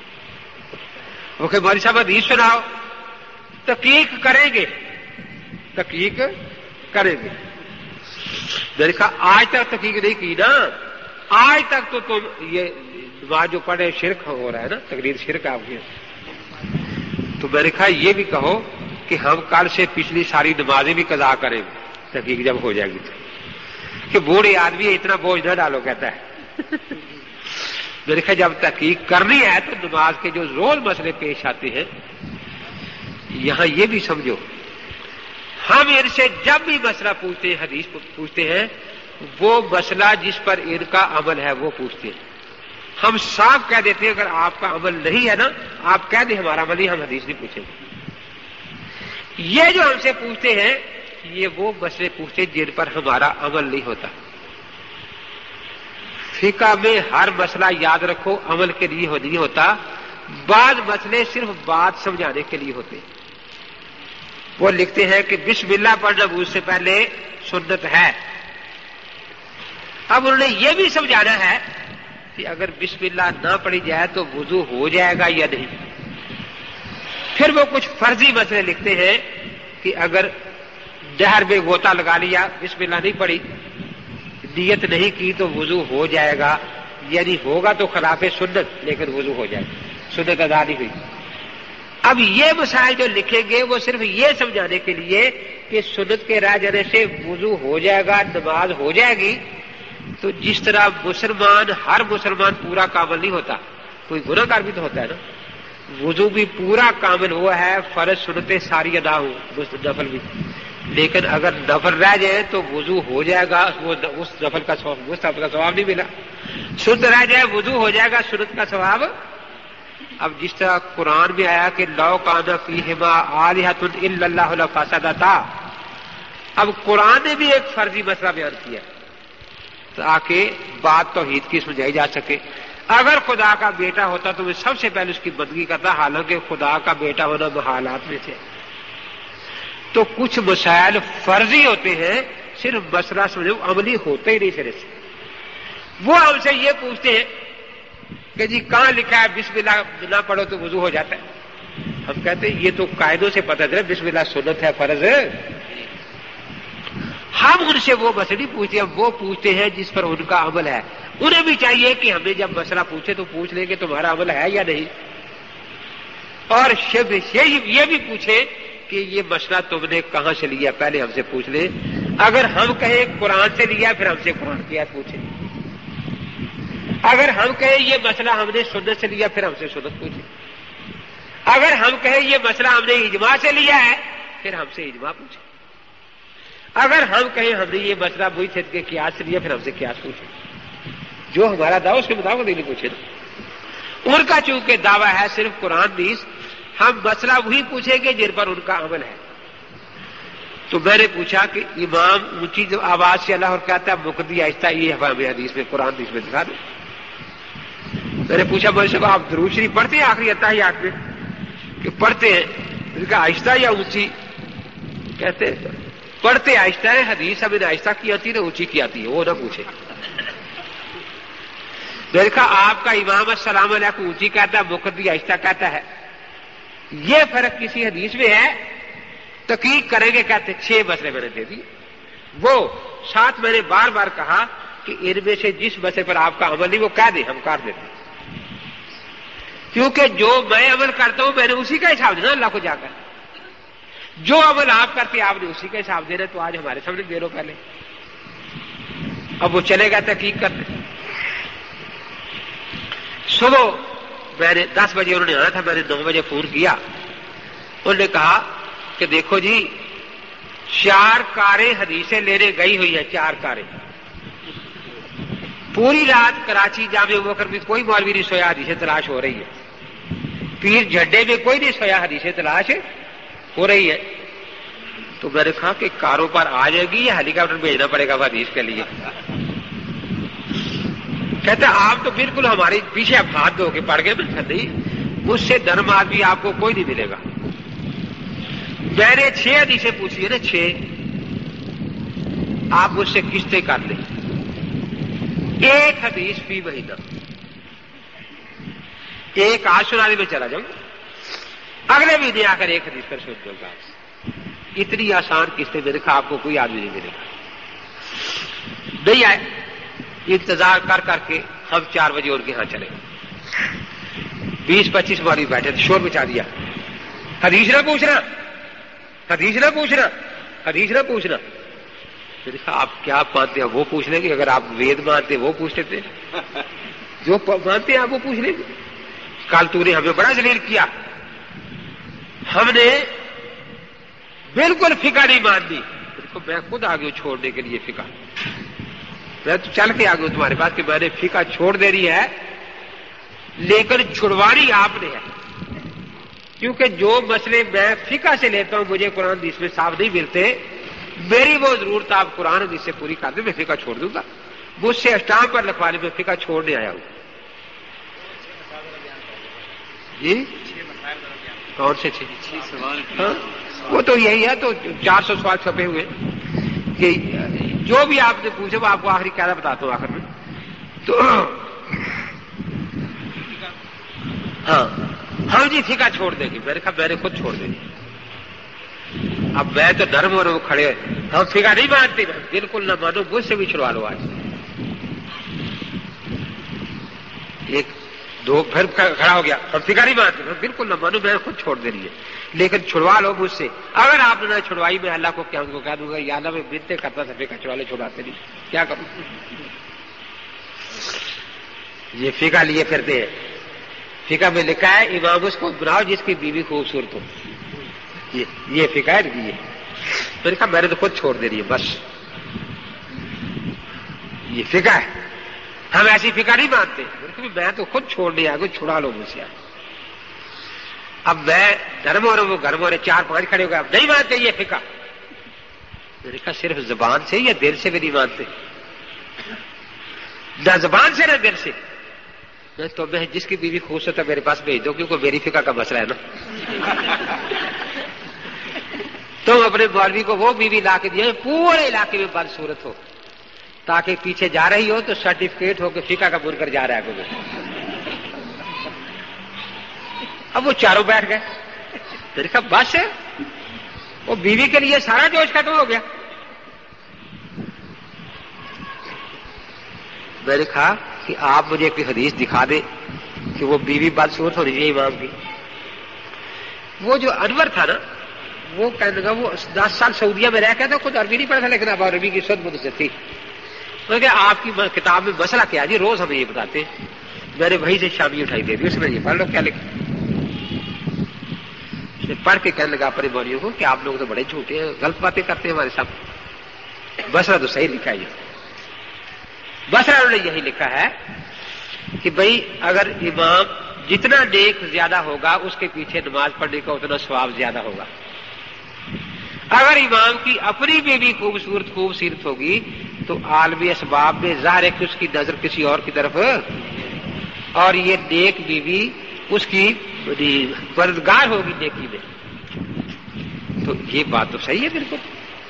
اوکے مولوی صاحب حدیث سناؤ، تحقیق کریں گے، تحقیق کریں گے۔ میں نے کہا آج تک تحقیق نہیں کی نا، آج تک تو تم یہ نماز جو پڑھے شرک ہو رہا ہے نا، تقلید شرک آپ کی۔ تو میں نے کہا یہ بھی کہو کہ ہم کل سے پچھلی ساری نمازیں بھی قضا کریں تحقیق جب ہو جائے گی تو کہ بوڑھے آدمی اتنا بوجھ نہ ڈالو کہتا ہے میرے خیال جب تحقیق کرنی ہے تو نماز کے جو روز مسئلے پیش آتے ہیں یہاں یہ بھی سمجھو ہم ان سے جب بھی مسئلہ پوچھتے ہیں حدیث پوچھتے ہیں وہ مسئلہ جس پر ان کا عمل ہے وہ پوچھتے ہیں. ہم صاف کہہ دیتے ہیں اگر آپ کا عمل نہیں ہے نا آپ کہہ دیں ہمارا عمل نہیں ہم حدیث نہیں پوچھیں گے. یہ جو ہم سے پوچھتے ہیں یہ وہ مسئلے پوچھتے ہیں جن پر ہمارا عمل نہیں ہوتا. فقہ میں ہر مسئلہ یاد رکھو عمل کے لیے نہیں ہوتا. بعض مسئلے صرف بات سمجھانے کے لیے ہوتے ہیں. وہ لکھتے ہیں کہ بسم اللہ پڑھنا وضو سے پہلے سنت ہے. اب انہوں نے یہ بھی سمجھانا ہے کہ اگر بسم اللہ نہ پڑھی جائے تو وضو ہو جائے گا یا نہیں. پھر وہ کچھ فرضی مسئلے لکھتے ہیں کہ اگر نہر میں غوطہ لگا لیا بسم اللہ نہیں پڑھی نیت نہیں کی تو وضو ہو جائے گا یعنی ہوگا تو خلاف سنت لیکن وضو ہو جائے گا سنت ادا نہیں ہوئی. اب یہ مسائل جو لکھیں گے وہ صرف یہ سمجھانے کے لیے کہ سنت کے رہ جانے سے وضو ہو جائے گا نماز ہو جائے گی. تو جس طرح مسلمان ہر مسلمان پورا کامل نہیں ہوتا کوئی گناہ گار بھی تو ہوتا ہے نا. وضو بھی پورا کامل ہوا ہے فرض سنتیں ساری ادا ہو نفل بھی لیکن اگر نفل رہ جائے تو وضو ہو جائے گا وہ اس نفل کا ثواب اس نفل کا ثواب نہیں ملا. سنت رہ جائے وضو ہو جائے گا سنت کا ثواب. اب جس طرح قرآن میں آیا کہ لو کان فیہما آلہۃ الا اللہ لفسدتا اب قرآن نے بھی ایک فرضی مسئلہ بیان کیا تاکہ بات توحید کی سمجھائی جا سکے. اگر خدا کا بیٹا ہوتا تو میں سب سے پہلے اس کی بندگی کرتا حالانکہ خدا کا بیٹا ہونا محالات میں سے. تو کچھ مسائل فرضی ہوتے ہیں صرف مسئلہ سمجھو عملی ہوتے ہی نہیں سرے سے. وہ ہم سے یہ پوچھتے ہیں کہ جی کہاں لکھا ہے بسم اللہ نہ پڑھو تو وضو ہو جاتا ہے. ہم کہتے ہیں یہ تو قاعدوں سے پتہ چلا بسم اللہ سنت ہے فرض ہے. ہم ان سے وہ مسئلہ نہیں پوچھتے ہم وہ پوچھتے ہیں جس پر ان کا عمل ہے. انہیں بھی چاہیے کہ ہمیں جب مسئلہ پوچھے تو پوچھ لیں کہ تمہارا عمل ہے یا نہیں. اور یہ بھی پوچھے کہ یہ مسئلہ تم نے کہاں سے لیا پہلے ہم سے پوچھ لیں. اگر ہم کہیں قرآن سے لیا پھر ہم سے قرآن کی آیت پوچھیں. اگر ہم کہیں یہ مسئلہ ہم نے سنت سے لیا پھر ہم سے سنت پوچھیں. اگر ہم کہیں یہ مسئلہ ہم نے اجماع سے لیا ہے پھر ہم سے اجماع پوچھیں. اگر ہم کہیں ہم نے یہ مسئلہ وہی چھت کے قیاس سے لیا پھر ہم سے قیاس پوچھیں. جو ہمارا دعویٰ اس کے مطابق نہیں پوچھے نا. ان کا چونکہ دعویٰ ہے صرف قرآن نیز ہم مسئلہ وہی پوچھیں گے جن پر ان کا عمل ہے. تو میں نے پوچھا کہ امام اونچی جو آواز سے اللہ اور کہتا ہے مقتدی آہستہ یہ ہمیں حدیث میں قرآن حدیث میں دکھا دیں. میں نے پوچھا مجھ سے آپ درود شریف پڑھتے ہیں آخری اتحیات میں کہ پڑھتے ہیں. میں نے کہا آہستہ یا اونچی کہتے ہیں پڑھتے آہستہ ہے حدیث ہمیں آہستہ کی آتی ہے اونچی کی آتی ہے وہ نہ پوچھے. میں نے کہا آپ کا امام السلام علیکم اونچی کہتا ہے مقتدی آہستہ کہتا ہے یہ فرق کسی حدیث میں ہے تحقیق کریں گے. کہتے چھ مسئلے میں نے دے دی. وہ ساتھ میں نے بار بار کہا کہ ان میں سے جس مسئلے پر آپ کا عمل نہیں وہ کہہ دیں ہم کاٹ دیتے کیونکہ جو میں عمل کرتا ہوں میں نے اسی کا حساب دینا اللہ کو جا کر. جو عمل آپ کرتے آپ نے اسی کا حساب دینا. تو آج ہمارے سامنے دے لو پہلے اب وہ چلے گا تحقیق کرتے. صبح میں نے دس بجے انہوں نے آنا تھا میں نے نو بجے فون کیا. انہوں نے کہا کہ دیکھو جی چار کاریں حدیثیں لینے گئی ہوئی ہیں چار کاریں پوری رات کراچی جامع بکر میں کوئی مولوی نہیں سویا حدیثیں تلاش ہو رہی ہے. پیر جھڈے میں کوئی نہیں سویا حدیثیں تلاش ہو رہی ہے. تو میں نے کہا کہ کاروں پر آ جائے گی یا ہیلی کاپٹر بھیجنا پڑے گا حدیث کے لیے. کہتا آپ تو بالکل ہماری پیچھے اب ہاتھ دھو کے پڑ گئے. میں نہیں مجھ سے نرم آدمی آپ کو کوئی نہیں ملے گا. میں نے چھ حدیثیں پوچھی ہے نا چھ آپ مجھ سے قسطیں کر لیں ایک حدیث فی مہینہ ایک آج سنانے میں چلا جاؤں اگلے مہینے آ کر ایک حدیث پر سن دوں گا. اتنی آسان قسطیں میں نے کہا آپ کو کوئی آدمی نہیں ملے گا. نہیں آئے انتظار کر کر کے ہم چار بجے ان کے یہاں چلے. بیس پچیس مولوی بیٹھے تھے شور مچا دیا حدیث نہ پوچھنا حدیث نہ پوچھنا، حدیث نہ پوچھنا۔ میں نے کہا آپ کیا مانتے ہیں وہ پوچھ لیں گے، اگر آپ وید مانتے وہ پوچھ لیتے، جو مانتے ہیں آپ وہ پوچھ لیں گے۔ کل تو نے ہمیں بڑا ذلیل کیا، ہم نے بالکل فقہ نہیں ماننی۔ دیکھو میں خود آ گیا چھوڑنے کے لیے فقہ، میں تو چل کے آ گیا تمہارے پاس کہ میں نے فقہ چھوڑ دے رہی ہے، لیکن چھڑوانی آپ نے ہے، کیونکہ جو مسئلے میں فقہ سے لیتا ہوں مجھے قرآن حدیث میں صاف نہیں ملتے، میری وہ ضرورت آپ قرآن حدیث سے پوری کر دیں، میں فقہ چھوڑ دوں گا۔ مجھ سے اسٹامپ پر لکھوانے میں فقہ چھوڑنے آیا ہوں۔ جی کون سے چھ سوال؟ ہاں وہ تو یہی ہے، تو چار سو سوال چھپے ہوئے کہ جو بھی آپ نے پوچھے وہ آپ کو آخری قاعدہ بتاتا ہوں آخر میں۔ تو ہاں ہم جی فقہ چھوڑ دیں گے، میں نے کہا میں نے خود چھوڑ دیں گے۔ اب میں تو نرم ہو رہا ہوں کھڑے، ہم فقہ نہیں مانتے، بالکل نہ مانو، مجھ سے بھی چھڑوا لو آج۔ ایک دو پھر کھڑا ہو گیا، ہم فقہ نہیں مانتے، بالکل نہ مانو، میں خود چھوڑ دے رہی ہے، لیکن چھڑوا لو مجھ سے۔ اگر آپ نے نہ چھڑوائی میں اللہ کو کیا ان کو کہہ دوں گا یا اللہ میں بنتے کرتا تھا فقہ چھڑوا لے، چھڑواتے نہیں، کیا کروں؟ یہ فقہ لیے پھرتے ہیں۔ فقہ میں لکھا ہے امام اس کو بناؤ جس کی بیوی خوبصورت ہو، یہ یہ فقہ ہے یہ۔ میں نے کہا میں نے تو خود چھوڑ دے رہی ہے بس، یہ فقہ ہے، ہم ایسی فقہ نہیں مانتے۔ میں تو خود چھوڑنے آ گئی، چھڑا لو مجھ سے۔ اب میں نرم ہو رہا ہوں، وہ گرم ہو رہے، چار پانچ کھڑے ہو گئے، اب نہیں مانتے یہ فقہ۔ میں نے کہا صرف زبان سے یا دل سے بھی نہیں مانتے؟ نہ زبان سے نہ دل سے۔ میں تو میں جس کی بیوی خوبصورت ہے میرے پاس بھیج دو، کیونکہ میری فقہ کا مسئلہ ہے نا۔ تم اپنے مولوی کو وہ بیوی لا کے دیا پورے علاقے میں بدصورت ہو، تاکہ پیچھے جا رہی ہو تو سرٹیفکیٹ ہو کہ فقہ کا بن کر جا رہا ہے کوئی۔ اب وہ چاروں بیٹھ گئے، میں نے کہا بس وہ بیوی کے لیے سارا جوش ختم ہو گیا۔ میں نے کہا کہ آپ مجھے کوئی حدیث دکھا دیں کہ وہ بیوی بدصورت ہونی چاہیے امام کی۔ وہ جو انور تھا نا، وہ کہنے لگا وہ دس سال سعودیہ میں رہ کے تھا، خود عربی نہیں پڑھا تھا، لیکن اب عربی کی سد مجھ سے تھی۔ میں کہ آپ کی کتاب میں مسئلہ کیا جی؟ روز ہمیں یہ بتاتے ہیں۔ میں نے وہیں سے شامی اٹھائی دے دی، اس میں یہ پڑھ لو کیا لکھا۔ اس نے پڑھ کے کہنے لگا اپنے مولویوں کو کہ آپ لوگ تو بڑے جھوٹے ہیں، غلط باتیں کرتے ہیں ہمارے ساتھ، مسئلہ تو صحیح لکھا ہے یہ۔ مسئلہ انہوں نے یہی لکھا ہے کہ بھئی اگر امام جتنا نیک زیادہ ہوگا اس کے پیچھے نماز پڑھنے کا اتنا ثواب زیادہ ہوگا۔ اگر امام کی اپنی بیوی خوبصورت خوبصورت ہوگی تو عالمی اسباب میں ظاہر ہے کہ اس کی نظر کسی اور کی طرف، اور یہ نیک بیوی اس کی مددگار ہوگی نیکی میں۔ تو یہ بات تو صحیح ہے بالکل،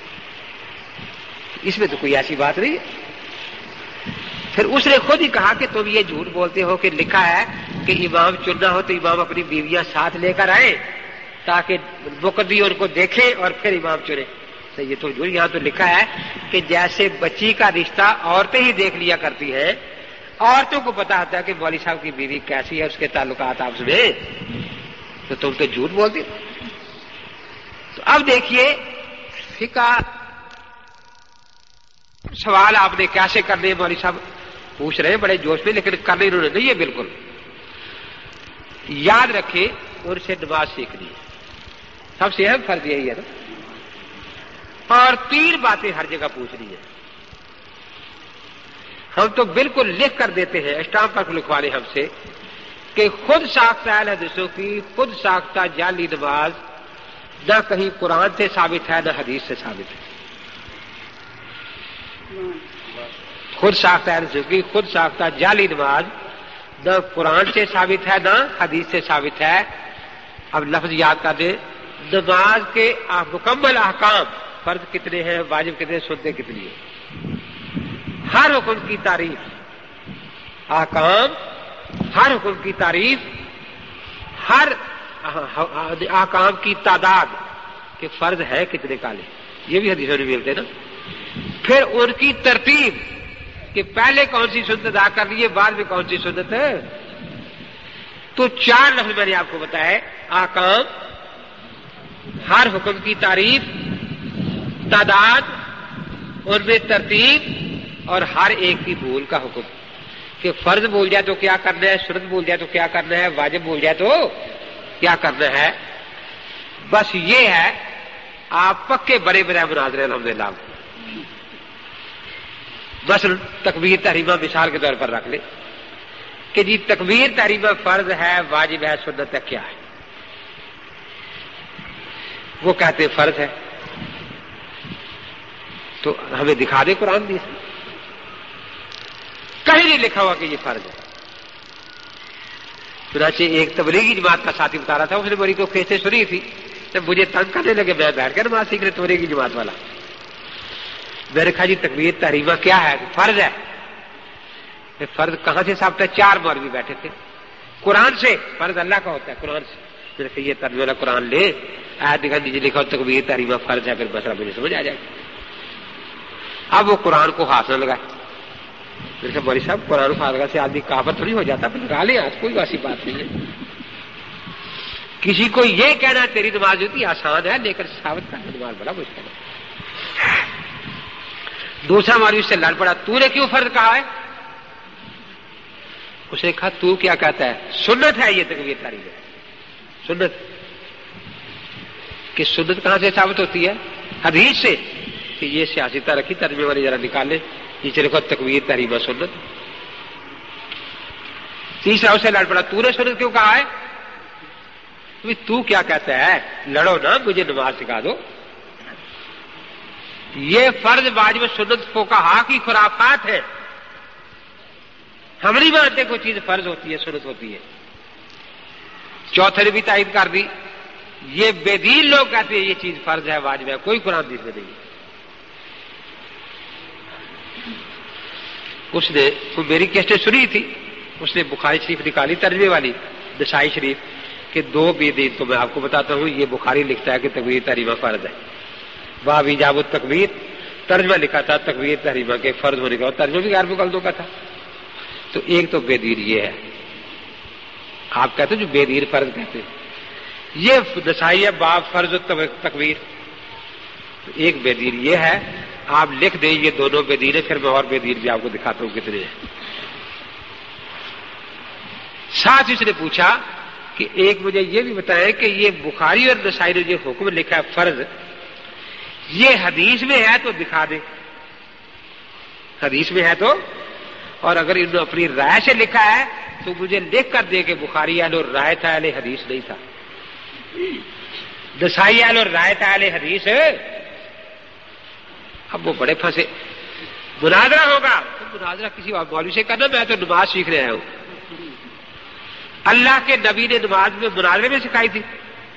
اس میں تو کوئی ایسی بات نہیں ہے۔ پھر اس نے خود ہی کہا کہ تم یہ جھوٹ بولتے ہو کہ لکھا ہے کہ امام چننا ہو تو امام اپنی بیویاں ساتھ لے کر آئے تاکہ مقتدی ان کو دیکھے اور پھر امام چنے۔ تو یہ تو جھوٹ، یہاں تو لکھا ہے کہ جیسے بچی کا رشتہ عورتیں ہی دیکھ لیا کرتی ہیں، عورتوں کو پتا ہوتا ہے کہ مولوی صاحب کی بیوی کیسی ہے، اس کے تعلقات آپس میں، تو تم تو جھوٹ بولتے۔ تو اب دیکھیے فقہ سوال آپ نے کیسے کرنے مولوی صاحب پوچھ رہے ہیں بڑے جوش میں، لیکن کرنے انہوں نے نہیں ہے بالکل۔ یاد رکھے ان سے نماز سیکھنی ہے، سب سے اہم فرض یہی ہے نا، اور تین باتیں ہر جگہ پوچھنی ہے۔ ہم تو بالکل لکھ کر دیتے ہیں، اسٹامپ پر لکھوا لیں ہم سے کہ خود ساختہ اہل حدیثوں کی خود ساختہ جعلی نماز نہ کہیں قرآن سے ثابت ہے نہ حدیث سے ثابت ہے۔ خود ساختہ اہل حدیثوں کی خود ساختہ جعلی نماز نہ قرآن سے ثابت ہے نہ حدیث سے ثابت ہے۔ اب لفظ یاد کر دیں، نماز کے مکمل احکام، فرض کتنے ہیں، واجب کتنے، سنتیں کتنی ہیں، ہر حکم کی تعریف، احکام، ہر حکم کی تعریف، ہر احکام کی تعداد کہ فرض ہے کتنے کالے، یہ بھی حدیثوں میں ملتے نا۔ پھر ان کی ترتیب کہ پہلے کون سی سنت ادا کر لیے، بعد میں کون سی سنت ہے۔ تو چار لفظ میں نے آپ کو بتایا، احکام، ہر حکم کی تعریف، تعداد، ان میں ترتیب اور ہر ایک کی بھول کا حکم کہ فرض بول جائے تو کیا کرنا ہے، سنت بول جائے تو کیا کرنا ہے، واجب بول جائے تو کیا کرنا ہے. بس یہ ہے آپ پکے بڑے بڑے مناظرے الحمدللہ. بس تکبیر تحریمہ مثال کے طور پر رکھ لیں کہ جی تکبیر تحریمہ فرض ہے، واجب ہے، سنت ہے، کیا ہے؟ وہ کہتے ہیں فرض ہے. تو ہمیں دکھا دے قرآن بھی، کہیں نہیں لکھا ہوا کہ یہ فرض ہے. چنانچہ ایک تبلیغی جماعت کا ساتھی بتا رہا تھا، اس نے میری تو کیسے سنی تھی، جب مجھے تنگ کرنے لگے میں بیٹھ کے نماز سیکھ رہے تبلیغی جماعت والا. میں نے کہا جی تکبیر تحریمہ کیا ہے؟ فرض ہے. فرض کہاں سے ثابت ہے؟ چار مولوی بیٹھے تھے. قرآن سے. فرض اللہ کا ہوتا ہے، قرآن سے. میں نے کہا یہ ترجمہ والا قرآن لے، آیت دکھا دیجیے لکھا تکبیر تحریمہ فرض ہے، پھر مسئلہ مجھے سمجھ آ جائے گا. اب وہ قرآن کو ہاتھ نہ لگائے. میں نے کہا مولوی صاحب قرآن کو ہاتھ لگا سے آدمی کافر تھوڑی ہو جاتا، پھر لگا لیں ہاتھ، کوئی ایسی بات نہیں ہے. کسی کو یہ کہنا تیری نماز ہوتی آسان ہے، لیکن ثابت کرنا نماز بڑا مشکل ہے. دوسرا مولوی سے لڑ پڑا، تو نے کیوں فرض کہا ہے؟ اس نے کہا تو کیا کہتا ہے؟ سنت ہے یہ تکبیر تحریمہ. سنت کہ سنت کہاں سے ثابت ہوتی ہے؟ حدیث سے. کہ یہ سیاستہ رکھی ترجمے والی ذرا نکال لیں، نیچے لکھو تکبیر تحریمہ سنت. تیسرا اسے لڑ پڑا، تو نے سنت کیوں کہا ہے؟ تو کیا کہتا ہے؟ لڑو نا، مجھے نماز سکھا دو. یہ فرض واجب سنت فقہا کی خرافات ہے. ہم نہیں مانتے کوئی چیز فرض ہوتی ہے، سنت ہوتی ہے. چوتھے نے بھی تائید کر دی، یہ بے دین لوگ کہتے ہیں یہ چیز فرض ہے، واجب ہے، کوئی قرآن حدیث میں نہیں. اس نے میری کیسٹیں سنی تھی، اس نے بخاری شریف نکالی ترجمے والی، نسائی شریف کہ دو بے دین. تو میں آپ کو بتاتا ہوں یہ بخاری لکھتا ہے کہ تکبیر تحریمہ فرض ہے، باب ایجاب التکبیر. ترجمہ لکھا تھا تکبیر تحریمہ کے فرض ہونے کا، اور ترجمہ بھی غیر مقلدوں کا تھا. تو ایک تو بے دین یہ ہے، آپ کہتے ہیں جو بے دین فرض کہتے ہیں، یہ نسائی ہے باب فرض تکبیر. تو ایک بے دین یہ ہے، آپ لکھ دیں یہ دونوں بے دین ہے، پھر میں اور بے دین بھی آپ کو دکھاتا ہوں کتنے ہیں. ساتھ اس نے پوچھا کہ ایک مجھے یہ بھی بتائیں کہ یہ بخاری اور نسائی نے جو حکم لکھا ہے فرض، یہ حدیث میں ہے تو دکھا دیں. حدیث میں ہے تو، اور اگر انہوں نے اپنی رائے سے لکھا ہے تو مجھے لکھ کر دے کہ بخاری اہل رائے تھا، اہل حدیث نہیں تھا. نسائی اہل رائے تھا، اہل حدیث. اب وہ بڑے پھنسے. مناظرہ ہوگا تو مناظرہ کسی اور مولوی سے کرنا، میں تو نماز سیکھ رہا ہوں. اللہ کے نبی نے نماز میں مناظرے میں سکھائی تھی.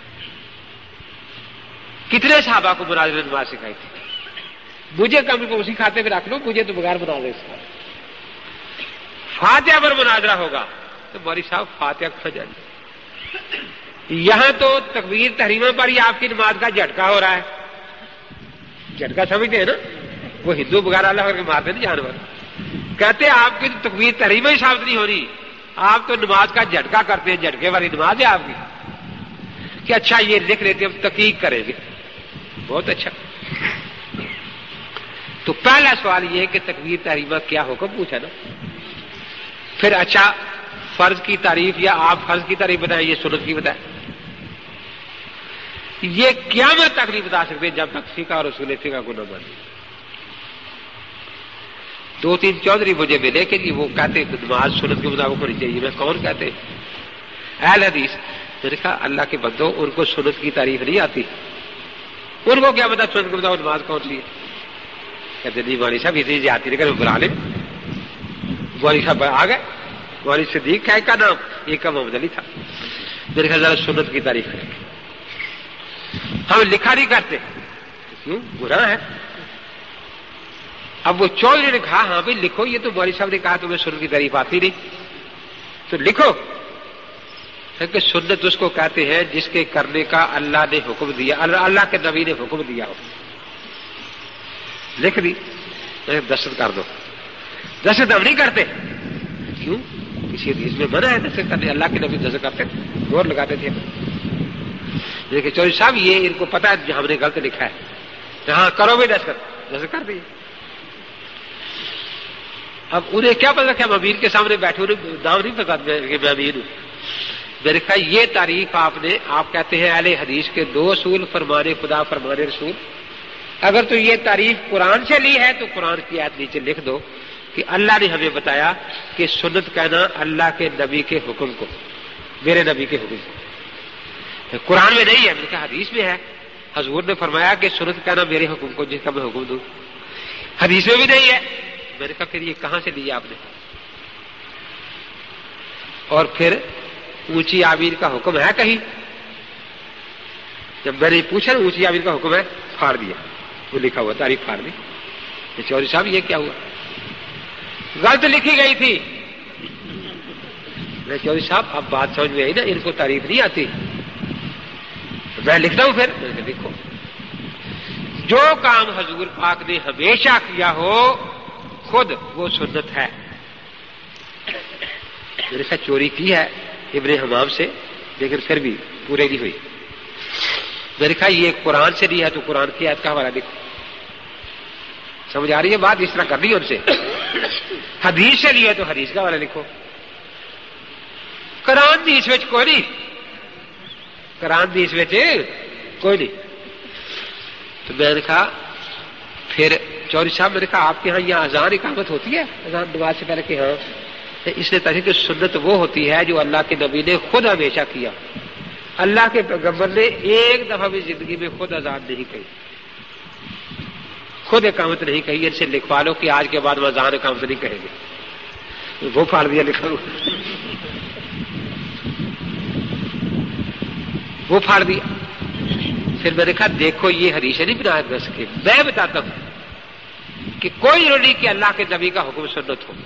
کتنے صحابہ کو مناظرے میں نماز سکھائی تھی؟ مجھے کم کو اسی کھاتے میں رکھ لو، مجھے تو بغیر مناظرے سکھا. فاتحہ پر مناظرہ ہوگا تو مولوی صاحب فاتحہ کھا جائیں. یہاں تو تکبیر تحریمہ پر ہی آپ کی نماز کا جھٹکا ہو رہا ہے. جھٹکا سمجھتے ہیں نا، وہ ہندو بغیر اللہ کر کے مارتے نا جانور. کہتے ہیں آپ کی تو تکبیر تحریمہ ہی ثابت نہیں ہو رہی، آپ تو نماز کا جھٹکا کرتے ہیں، جھٹکے والی نماز ہے آپ کی. کہ اچھا یہ لکھ لیتے ہم تحقیق کریں گے. بہت اچھا. تو پہلا سوال یہ ہے کہ تکبیر تحریمہ کیا حکم پوچھا نا. پھر اچھا فرض کی تعریف، یا آپ فرض کی تعریف بتائیں، یہ سنت کی بتائیں. یہ قیامت تک نہیں بتا سکتے جب تک فقہ اور اصول فقہ کو نہ مانے. دو تین چودھری مجھے ملے کہ جی وہ کہتے ہیں نماز سنت کے مطابق ہونی چاہیے. میں کون کہتے ہیں؟ اہل حدیث. میں نے کہا اللہ کے بندو ان کو سنت کی تعریف نہیں آتی، ان کو کیا پتا سنت کے مطابق نماز کون سی ہے. کہتے نہیں مولوی صاحب اتنی زیادتی نہیں کرے، بلا لیں. مولوی صاحب آ گئے. مولوی صدیق ہے کا نام، ایک کا محمد علی تھا. میرے خیال ذرا سنت کی تعریف کریں. ہم لکھا نہیں کرتے، کیوں؟ گناہ ہے. اب وہ چودھری نے کہا ہاں بھائی لکھو، یہ تو مولوی صاحب نے کہا تمہیں سنت کی تعریف آتی نہیں تو لکھو. کہ سنت اس کو کہتے ہیں جس کے کرنے کا اللہ نے حکم دیا، اللہ کے نبی نے حکم دیا ہو. لکھ دی. دستخط کر دو. دستخط ہم نہیں کرتے. کیوں؟ کسی حدیث میں منع ہے دستخط کرنے. اللہ کے نبی دستخط کرتے، دور لگاتے تھے. دیکھیں چودھری صاحب یہ ان کو پتا ہے ہم نے غلط لکھا ہے، ہاں کرو بھی دستخط، جیسے کر دیے۔ اب انہیں کیا پتا کہ ہم امیر کے سامنے بیٹھے، انہیں نام نہیں پتا کہ میں امیر ہوں۔ میں نے کہا یہ تعریف آپ نے، آپ کہتے ہیں اہل حدیث کے دو اصول، فرمان خدا فرمان رسول، اگر تو یہ تعریف قرآن سے لی ہے تو قرآن کی آیت نیچے لکھ دو کہ اللہ نے ہمیں بتایا کہ سنت کہنا اللہ کے نبی کے حکم کو، میرے نبی کے حکم کو، قرآن میں نہیں ہے۔ میں نے کہا حدیث میں ہے، حضور نے فرمایا کہ سنت کہنا میرے حکم کو جس کا میں حکم دوں، حدیث میں بھی نہیں ہے۔ میں نے کہا پھر یہ کہاں سے لیا آپ نے؟ اور پھر اونچی آمین کا حکم ہے کہیں؟ جب میں نے پوچھا اونچی آمین کا حکم ہے، پھاڑ دیا، وہ لکھا ہوا تاریخ پھاڑ دی۔ چودھری صاحب یہ کیا ہوا؟ غلط لکھی گئی تھی۔ میں چودھری صاحب اب بات سمجھ میں آئی نا، ان کو تعریف نہیں آتی، میں لکھتا ہوں۔ پھر میں نے لکھو جو کام حضور پاک نے ہمیشہ کیا ہو خود وہ سنت ہے۔ میرے ساتھ چوری کی ہے ابن حمام سے، لیکن پھر بھی پورے نہیں ہوئی۔ میں نے کہا یہ قرآن سے نہیں ہے تو قرآن کی آیت کا حوالہ لکھو۔ سمجھ آ رہی ہے بات؟ اس طرح کرنی ہے ان سے۔ حدیث سے لیا تو حدیث کا حوالہ لکھو۔ قرآن دی اس وچ کوئی نہیں، قرآن دی اس وچ کوئی نہیں۔ تو میں نے کہا پھر چودھری صاحب، میں نے کہا آپ کے ہاں یہاں اذان اقامت ہوتی ہے اذان نماز سے پہلے؟ کہ ہاں۔ اس نے تاریخ کہ سنت وہ ہوتی ہے جو اللہ کے نبی نے خود ہمیشہ کیا، اللہ کے پیغمبر نے ایک دفعہ بھی زندگی میں خود اذان نہیں کہی، خود اقامت نہیں کہی۔ ان سے لکھوا لو کہ آج کے بعد وہ اذان اقامت نہیں کہیں گے، وہ پھاڑ دیا لکھا ہوا، وہ پھاڑ دیا۔ پھر میں نے کہا دیکھو یہ حدیث نہیں بنا دس کے، میں بتاتا ہوں کہ کوئی ضروری نہیں کہ اللہ کے نبی کا حکم سنت ہو۔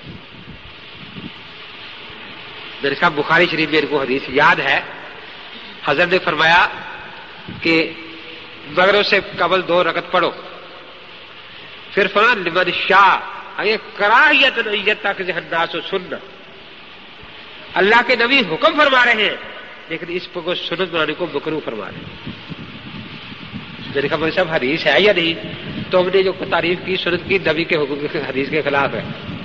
میں نے کہا بخاری شریف میں ان کو حدیث یاد ہے، حضرت نے فرمایا کہ مغرب سے قبل دو رکعت پڑھو، پھر فرمایا لمن شاء یہ کراہیت نیت تک الناس سننا۔ اللہ کے نبی حکم فرما رہے ہیں لیکن اس کو سنت بنانے کو مکروہ فرما رہے ہیں۔ میں نے کہا بھائی صاحب حدیث ہے یا نہیں؟ تو ہم نے جو تعریف کی سنت کی نبی کے حکم کے حدیث کے خلاف ہے۔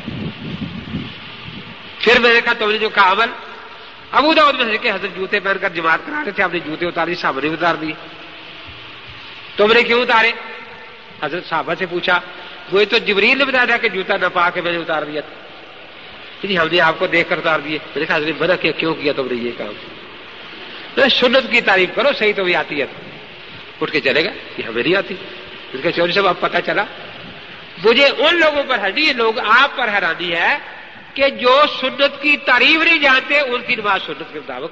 پھر میں نے کہا تم نے جو کہا عمل، ابو داؤد میں کہ حضرت جوتے پہن کر جماعت کرا رہے تھے، ہم نے جوتے اتارے، صحابہ نے اتار دیے۔ تم نے کیوں اتارے؟ حضرت صحابہ سے پوچھا، وہ تو جبریل نے بتایا تھا کہ جوتا نہ پا کے میں نے اتار دیا تھا، جی ہم نے آپ کو دیکھ کر اتار دیے۔ میں نے کہا حضرت منع کیا، کیوں کیا تم نے یہ کام؟ سنت کی تعریف کرو، صحیح تو بھی آتی ہے۔ اٹھ کے چلے گا کہ ہمیں نہیں آتی۔ اس کا چوری صاحب اب پتہ چلا مجھے ان لوگوں پر حیرانی، لوگ آپ پر حیرانی ہے کہ جو سنت کی تعریف نہیں جانتے ان کی نماز سنت کے مطابق،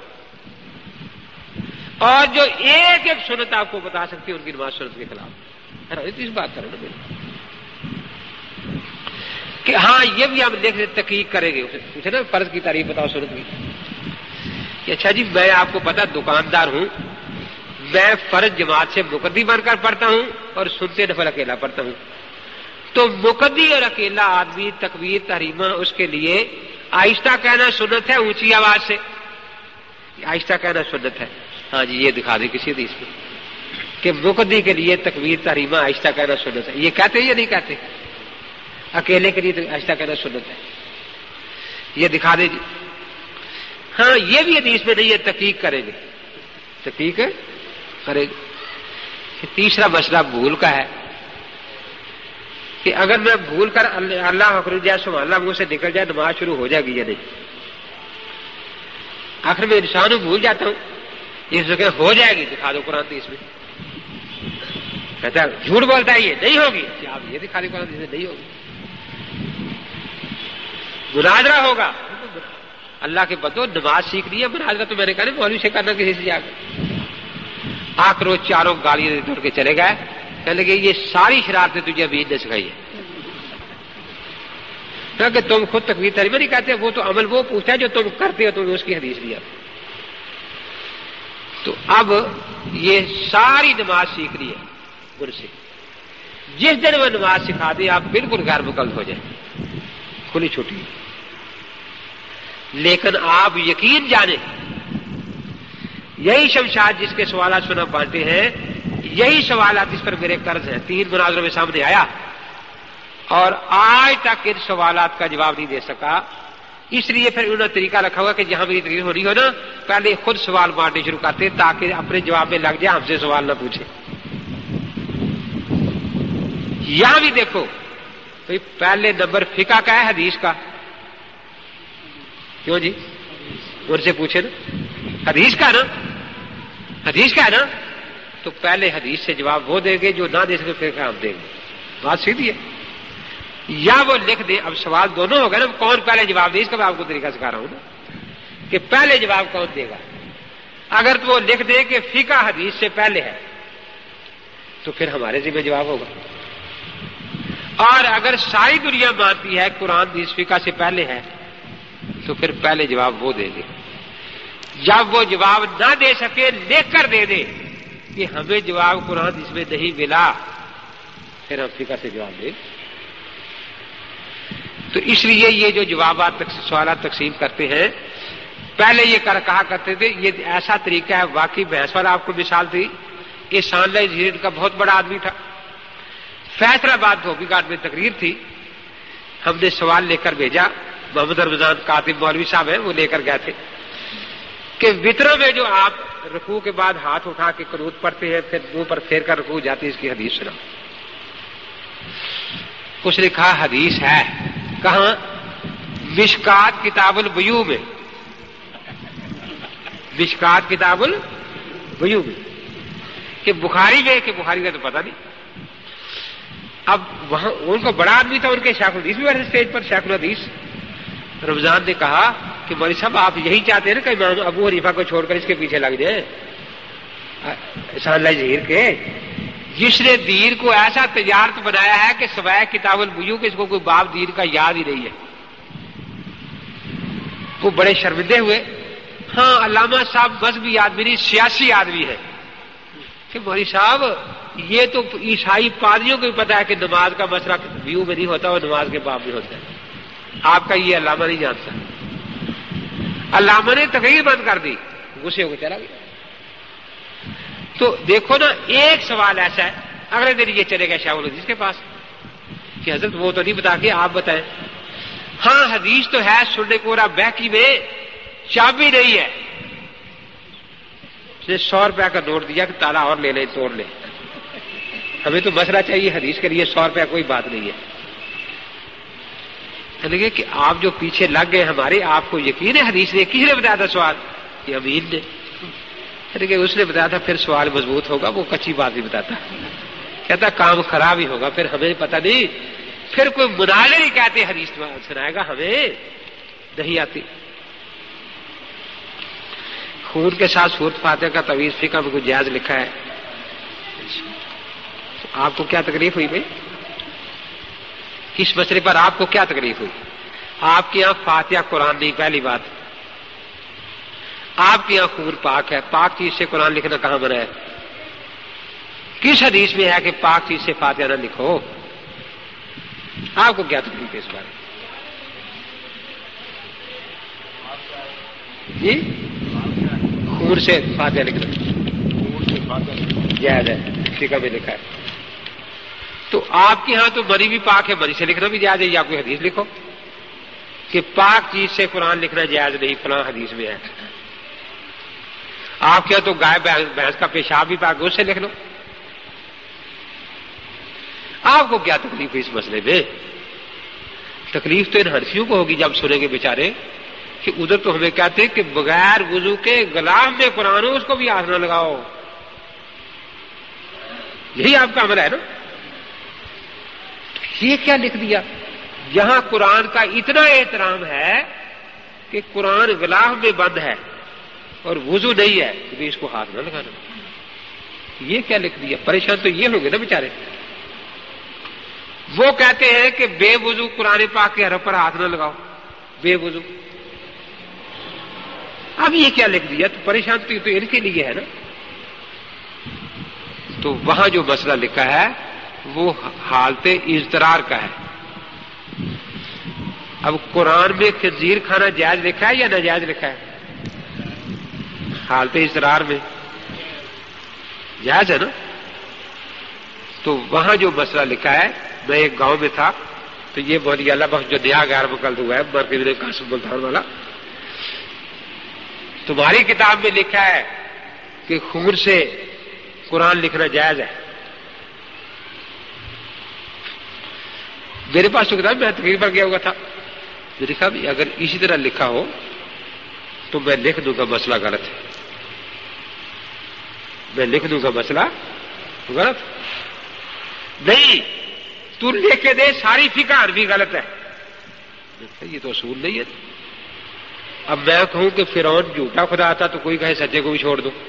اور جو ایک ایک سنت آپ کو بتا سکتے ان کی نماز سنت کے خلاف۔ حیرانی تو اس بات کرو نا میری کہ ہاں یہ بھی ہم دیکھ تحقیق کریں گے، اسے پوچھے نا فرض کی تعریف بتاؤ سنت کی، کہ اچھا جی میں آپ کو پتا دکاندار ہوں، میں فرض جماعت سے مقدی بن کر پڑھتا ہوں اور سنتے نفل اکیلا پڑھتا ہوں، تو مقدی اور اکیلا آدمی تکبیر تحریمہ اس کے لیے آہستہ کہنا سنت ہے، اونچی آواز سے آہستہ کہنا سنت ہے؟ ہاں جی یہ دکھا دیں کسی حدیث میں کہ مقدی کے لیے تکبیر تحریمہ آہستہ کہنا سنت ہے، یہ کہتے ہیں یا نہیں کہتے؟ اکیلے کے لیے آہستہ کہنا سنت ہے، یہ دکھا دیں جی۔ ہاں یہ بھی حدیث میں نہیں ہے، تحقیق کریں گے، تحقیق کریں گے۔ تیسرا مسئلہ بھول کا ہے کہ اگر میں بھول کر اللہ اکبر جائے سبحان اللہ منہ سے نکل جائے نماز شروع ہو جائے گی یا نہیں؟ آخر میں انسان بھول جاتا ہوں، یہ جگہ ہو جائے گی، دکھا دو قرآن حدیث میں۔ کہتا ہے جھوٹ بولتا ہے یہ نہیں ہوگی، آپ یہ دکھا دیں قرآن حدیث میں نہیں ہوگی، مناظرہ ہوگا۔ اللہ کے بندو نماز سیکھنی ہے، مناظرہ تو میں نے کہا نہیں مولوی سے کرنا کسی سے جا کر۔ آخر روز چاروں گالیاں توڑ کے چلے گئے، کہنے لگے یہ ساری شرارتیں تجھے ابھی نے سکھائی ہے، کہ تم خود تکبیر تحریمہ نہیں کہتے، وہ تو عمل وہ پوچھتا ہے جو تم کرتے ہو، تم اس کی حدیث دیا۔ تو اب یہ ساری نماز سیکھنی ہے ان سے، جس دن وہ نماز سکھا دیں آپ بالکل غیر مکلف ہو جائیں، کھلی چھٹی۔ لیکن آپ یقین جانیں یہی شمشاد جس کے سوالات سنا بانٹے ہیں، یہی سوالات جس پر میرے قرض ہیں، تین مناظروں میں سامنے آیا اور آج تک ان سوالات کا جواب نہیں دے سکا. اس لیے پھر انہوں نے طریقہ رکھا ہوا کہ جہاں میری تقریر ہونی ہو نا پہلے خود سوال مارنے شروع کرتے تاکہ اپنے جواب میں لگ جائے، ہم سے سوال نہ پوچھے. یہاں بھی دیکھو بھائی پہلے نمبر فقہ کا ہے حدیث کا، کیوں جی ان سے پوچھے نا، حدیث کا نا، حدیث کا ہے نا، تو پہلے حدیث سے جواب وہ دیں گے، جو نہ دے سکے پھر ہم دیں گے. بات سیدھی ہے. یا وہ لکھ دیں. اب سوال دونوں ہو گئے نا، کون پہلے جواب دے، اس کا میں آپ کو طریقہ سکھا رہا ہوں نا کہ پہلے جواب کون دے گا. اگر تو وہ لکھ دے کہ فقہ حدیث سے پہلے ہے تو پھر ہمارے ذمہ جواب ہوگا. اور اگر ساری دنیا مانتی ہے قرآن حدیث فقہ سے پہلے ہے تو پھر پہلے جواب وہ دے دے. جب وہ جواب نہ دے سکے لکھ کر دے دے کہ ہمیں جواب قرآن حدیث میں نہیں ملا، پھر ہم فقہ سے جواب دیں. تو اس لیے یہ جو جوابات سوالات تقسیم کرتے ہیں، پہلے یہ کہا کرتے تھے یہ ایسا طریقہ ہے. واقعی بحث والا آپ کو مثال تھی کہ سانلہ جھیرن کا بہت بڑا آدمی تھا، فیصلہ آباد دھوبی گھاٹ میں تقریر تھی، ہم نے سوال لے کر بھیجا. محمد رمضان کاتب مولوی صاحب ہیں، وہ لے کر گئے تھے کہ وطروں میں جو آپ رکوع کے بعد ہاتھ اٹھا کے قنوت پڑھتے ہیں پھر منہ پر پھیر کر رکوع جاتے ہیں، اس کی حدیث سنا. اس نے کہا حدیث ہے. کہاں؟ مشکات کتاب البیوع میں. مشکات کتاب البیوع میں کہ بخاری میں، کہ بخاری کا تو پتہ نہیں. اب وہاں ان کو بڑا آدمی تھا، ان کے شیخ الحدیث بھی بیٹھے اسٹیج پر، شیخ الحدیث. رمضان نے کہا کہ مولوی صاحب آپ یہی چاہتے ہیں نا کہ امام ابو حنیفہ کو چھوڑ کر اس کے پیچھے لگ جائیں سانلہ جھیر کے، جس نے دین کو ایسا تجارت بنایا ہے کہ سوائے کتاب البیوع کے اس کو کوئی باب دین کا یاد ہی نہیں ہے. وہ بڑے شرمندے ہوئے. ہاں علامہ صاحب مذہبی آدمی نہیں، سیاسی آدمی ہے کہ مولوی صاحب یہ تو عیسائی پادریوں کو بھی پتا ہے کہ نماز کا مسئلہ ویو میں نہیں ہوتا اور نماز کے باب میں ہوتا ہے، آپ کا یہ علامہ نہیں جانتا. علامہ نے تقریر بند کر دی، غصے ہو کے چلا گیا. تو دیکھو نا، ایک سوال ایسا ہے اگلے دن یہ چلے گئے شیخ الحدیث کے پاس کہ حضرت وہ تو نہیں بتا کے آپ بتائیں. ہاں حدیث تو ہے سننے کو رہا بہکی میں چابی نہیں ہے. اس نے سو روپیہ کا نوٹ دیا کہ تالا اور لے لیں، توڑ لیں. ہمیں تو مسئلہ چاہیے، حدیث کے لیے سو روپیہ کوئی بات نہیں ہے. لگے کہ آپ جو پیچھے لگ گئے ہمارے، آپ کو یقین ہے حدیث نے؟ کس نے بتایا تھا سوال؟ یہ امین نے. کہ اس نے بتایا تھا پھر سوال مضبوط ہوگا، وہ کچی بات نہیں بتاتا، کہتا کام خراب ہی ہوگا. پھر ہمیں پتہ نہیں، پھر کوئی مناظر ہی کہتے حدیث سنائے گا، ہمیں نہیں آتی. خون کے ساتھ سورت فاتحہ کا تویز فقہ میں کوئی جائز لکھا ہے. آپ کو کیا تکلیف ہوئی بھائی؟ کس مسئلے پر آپ کو کیا تکلیف ہوئی؟ آپ کے یہاں فاتحہ قرآن نہیں، پہلی بات. آپ کے یہاں خون پاک ہے، پاک چیز سے قرآن لکھنا کہاں بنا ہے؟ کس حدیث میں ہے کہ پاک چیز سے فاتحہ نہ لکھو؟ آپ کو کیا تکلیف ہے اس بارے؟ جی خون سے فاتحہ لکھنا جائز ہے، فقہ میں لکھا ہے. تو آپ کے ہاں تو مری بھی پاک ہے، مری سے لکھنا بھی جائز ہے. یا کوئی حدیث لکھو کہ پاک چیز سے قرآن لکھنا جائز نہیں، فلاں حدیث میں ہے. آپ کے ہاں تو گائے بھینس کا پیشاب بھی پاک، اس سے لکھ لو. آپ کو کیا تکلیف ہے اس مسئلے میں؟ تکلیف تو ان حنفیوں کو ہوگی جب سنیں گے بیچارے کہ ادھر تو ہمیں کہتے ہیں کہ بغیر وضو کے غلاف میں قرآن ہو اس کو بھی ہاتھ نہ لگاؤ. یہی آپ کا عمل ہے نا. یہ کیا لکھ دیا؟ یہاں قرآن کا اتنا احترام ہے کہ قرآن غلاف میں بند ہے اور وضو نہیں ہے تو اس کو ہاتھ نہ لگانا. یہ کیا لکھ دیا؟ پریشان تو یہ ہوں گے نا بیچارے. وہ کہتے ہیں کہ بے وضو قرآن پاک کے حرف پر ہاتھ نہ لگاؤ، بے وضو. اب یہ کیا لکھ دیا؟ تو پریشان تو ان کے لیے ہے نا. تو وہاں جو مسئلہ لکھا ہے وہ حالت اضطرار کا ہے. اب قرآن میں خنزیر کھانا جائز لکھا ہے یا ناجائز لکھا ہے؟ حالت اضطرار میں جائز ہے نا. تو وہاں جو مسئلہ لکھا ہے، میں ایک گاؤں میں تھا تو یہ بہت اللہ بخش جو نیا غیر مقلد ہوا ہے مرکز نے قاسم ملتان والا، تمہاری کتاب میں لکھا ہے کہ خون سے قرآن لکھنا جائز ہے. میرے پاس تو کتاب میں تقریر پر گیا ہوا تھا، میں نے کہا بھی اگر اسی طرح لکھا ہو تو میں لکھ دوں گا مسئلہ غلط ہے، میں لکھ دوں گا مسئلہ غلط نہیں، تو لکھ کے دے ساری فقہ عربی غلط ہے. یہ تو اصول نہیں ہے. اب میں کہوں کہ فرعون جھوٹا خدا تھا تو کوئی کہے سچے کو بھی چھوڑ دو،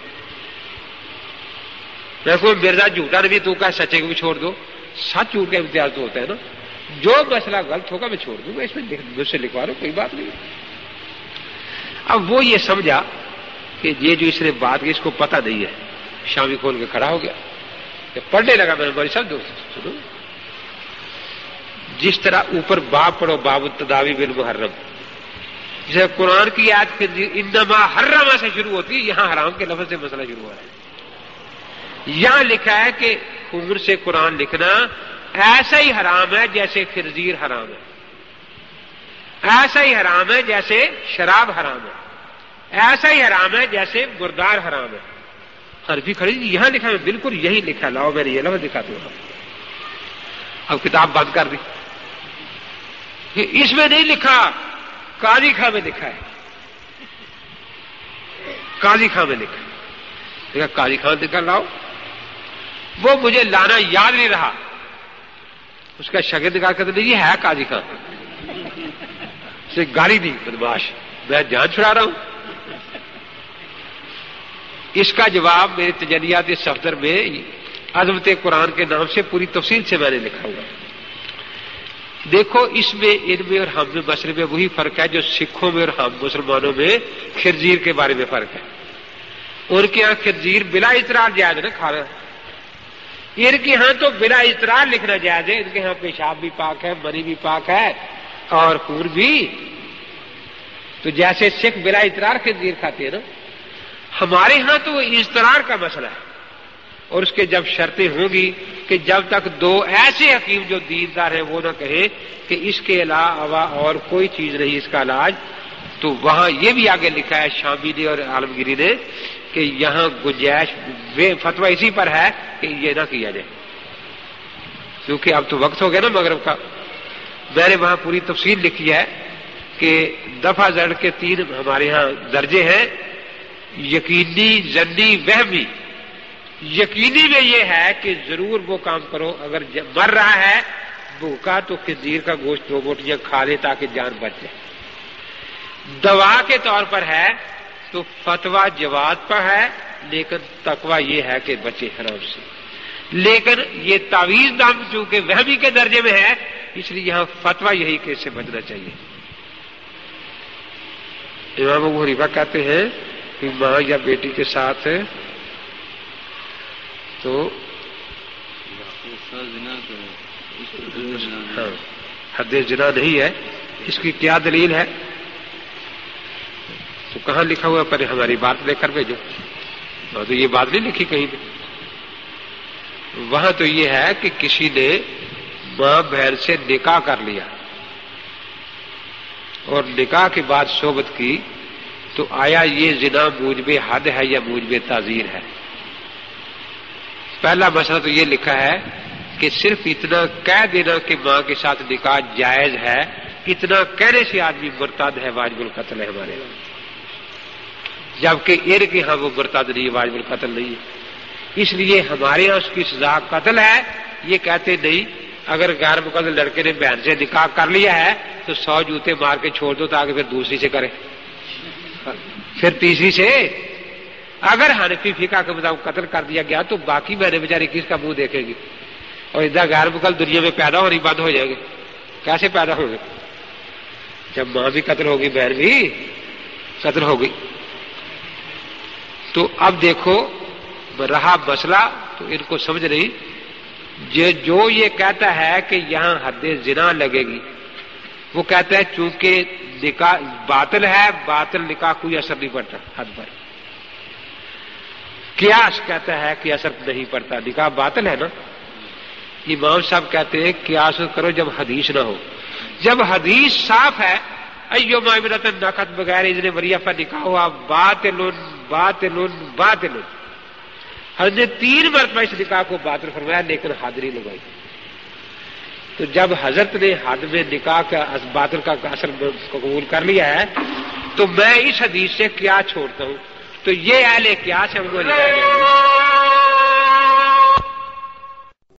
میں کہوں مرزا جھوٹا نبی تو کہے سچے کو بھی چھوڑ دو. سچ جھوٹ کا امتیاز تو ہوتا ہے نا. جو مسئلہ غلط ہوگا میں چھوڑ دوں گا، اس میں مجھ سے لکھوا رہا ہوں، کوئی بات نہیں. اب وہ یہ سمجھا کہ یہ جو اس نے بات کی اس کو پتہ نہیں ہے، شامی کھول کے کھڑا ہو گیا. پڑھنے لگا میں ہماری سب دوست سنو، جس طرح اوپر باب پڑھو باب التداوی بالمحرم، جسے قرآن کی آیت کے انما حرم سے شروع ہوتی ہے، یہاں حرام کے لفظ سے مسئلہ شروع ہوا ہے. یہاں لکھا ہے کہ خمر سے قرآن لکھنا ایسا ہی حرام ہے جیسے خنزیر حرام ہے، ایسا ہی حرام ہے جیسے شراب حرام ہے، ایسا ہی حرام ہے جیسے مردار حرام ہے. حرفی کھڑی یہاں لکھا ہے، بالکل یہی لکھا، لاؤ میں نے یہ لفظ دکھاتا ہوں. اب کتاب بند کر دی. اس میں نہیں لکھا، قاضی خاں میں لکھا ہے، قاضی خاں میں لکھا ہے. قاضی خاں لکھا لاؤ، وہ مجھے لانا یاد نہیں رہا. اس کا شاگرد نکال کر نہیں، یہ ہے قاضی خاں. اسے گالی دی، بدماش، میں جان چھڑا رہا ہوں. اس کا جواب میرے تجلیات اس صفدر میں عظمت قرآن کے نام سے پوری تفصیل سے میں نے لکھا ہوا. دیکھو اس میں ان میں اور ہم میں مسئلے میں وہی فرق ہے جو سکھوں میں اور ہم مسلمانوں میں خنزیر کے بارے میں فرق ہے. ان کے یہاں خنزیر بلا اضطرار جائز نہ کھانا، ان کے ہاں تو بلا اضطرار لکھنا جائز ہے. ان کے ہاں پیشاب بھی پاک ہے، منی بھی پاک ہے اور خون بھی. تو جیسے سکھ بلا اضطرار خنزیر کھاتے ہیں نا، ہمارے ہاں تو وہ اضطرار کا مسئلہ ہے. اور اس کے جب شرطیں ہوں گی کہ جب تک دو ایسے حکیم جو دیندار ہیں وہ نہ کہیں کہ اس کے علاوہ اور کوئی چیز نہیں اس کا علاج، تو وہاں یہ بھی آگے لکھا ہے شامی نے اور عالمگیری نے کہ یہاں گنجائش فتویٰ اسی پر ہے کہ یہ نہ کیا جائے، کیونکہ اب تو وقت ہو گیا نا مغرب کا. میں نے وہاں پوری تفصیل لکھی ہے کہ دفعہ زر کے تین ہمارے ہاں درجے ہیں، یقینی، ظنی، وہمی. یقینی میں یہ ہے کہ ضرور وہ کام کرو، اگر مر رہا ہے بھوکا تو خنزیر کا گوشت دو بوٹیاں کھا لے تاکہ جان بچ جائے. دوا کے طور پر ہے تو فتویٰ جواز پر ہے، لیکن تقویٰ یہ ہے کہ بچے حرام سے. لیکن یہ تعویذ دم چونکہ وہمی کے درجے میں ہے، اس لیے یہاں فتویٰ یہی کہ اس سے بچنا چاہیے. امام ابو حنیفہ کہتے ہیں کہ ماں یا بیٹی کے ساتھ تو ہاں حد زنا نہیں ہے. اس کی کیا دلیل ہے؟ تو کہاں لکھا ہوا؟ پر ہماری بات لے کر بھیجو. تو یہ بات نہیں لکھی کہیں پہ. وہاں تو یہ ہے کہ کسی نے ماں بہن سے نکاح کر لیا اور نکاح کے بعد صحبت کی، تو آیا یہ زنا موجب حد ہے یا موجب تعزیر ہے؟ پہلا مسئلہ تو یہ لکھا ہے کہ صرف اتنا کہہ دینا کہ ماں کے ساتھ نکاح جائز ہے، اتنا کہنے سے آدمی مرتد ہے، واجب القتل ہے ہمارے یہاں. جبکہ ان کے ہاں وہ مرتد نہیں، واجب القتل نہیں ہے. اس لیے ہمارے یہاں اس کی سزا قتل ہے. یہ کہتے نہیں اگر غیر مقدس لڑکے نے بہن سے نکاح کر لیا ہے تو سو جوتے مار کے چھوڑ دو تاکہ پھر دوسری سے کرے، پھر تیسری سے. اگر حنفی فقہ کے مطابق قتل کر دیا گیا تو باقی بہنیں بیچاری کس کا منہ دیکھے گی؟ اور ادھر غیر مقدس دنیا میں پیدا ہونی بند ہو جائے گے. کیسے پیدا ہوں گے؟ جب ماں بھی قتل ہوگی بہن بھی قتل ہوگی. تو اب دیکھو رہا مسئلہ تو ان کو سمجھ نہیں. جو یہ کہتا ہے کہ یہاں حد زنا لگے گی، وہ کہتا ہے چونکہ نکاح باطل ہے، باطل نکاح کوئی اثر نہیں پڑتا حد پر. قیاس کہتا ہے کہ اثر نہیں پڑتا، نکاح باطل ہے نا. امام صاحب کہتے ہیں قیاس کرو جب حدیث نہ ہو. جب حدیث صاف ہے ایو معاملۃ نقد بغیر اذن ولیہ پر نکاح ہوا باطل باطل باطل. حضرت نے تین مرتبہ اس نکاح کو باطل فرمایا لیکن حد نہیں لگائی. تو جب حضرت نے حد میں نکاح کا باطل کا اثر قبول کر لیا ہے تو میں اس حدیث سے کیا چھوڑتا ہوں. تو یہ اہل قیاس ہے ان کو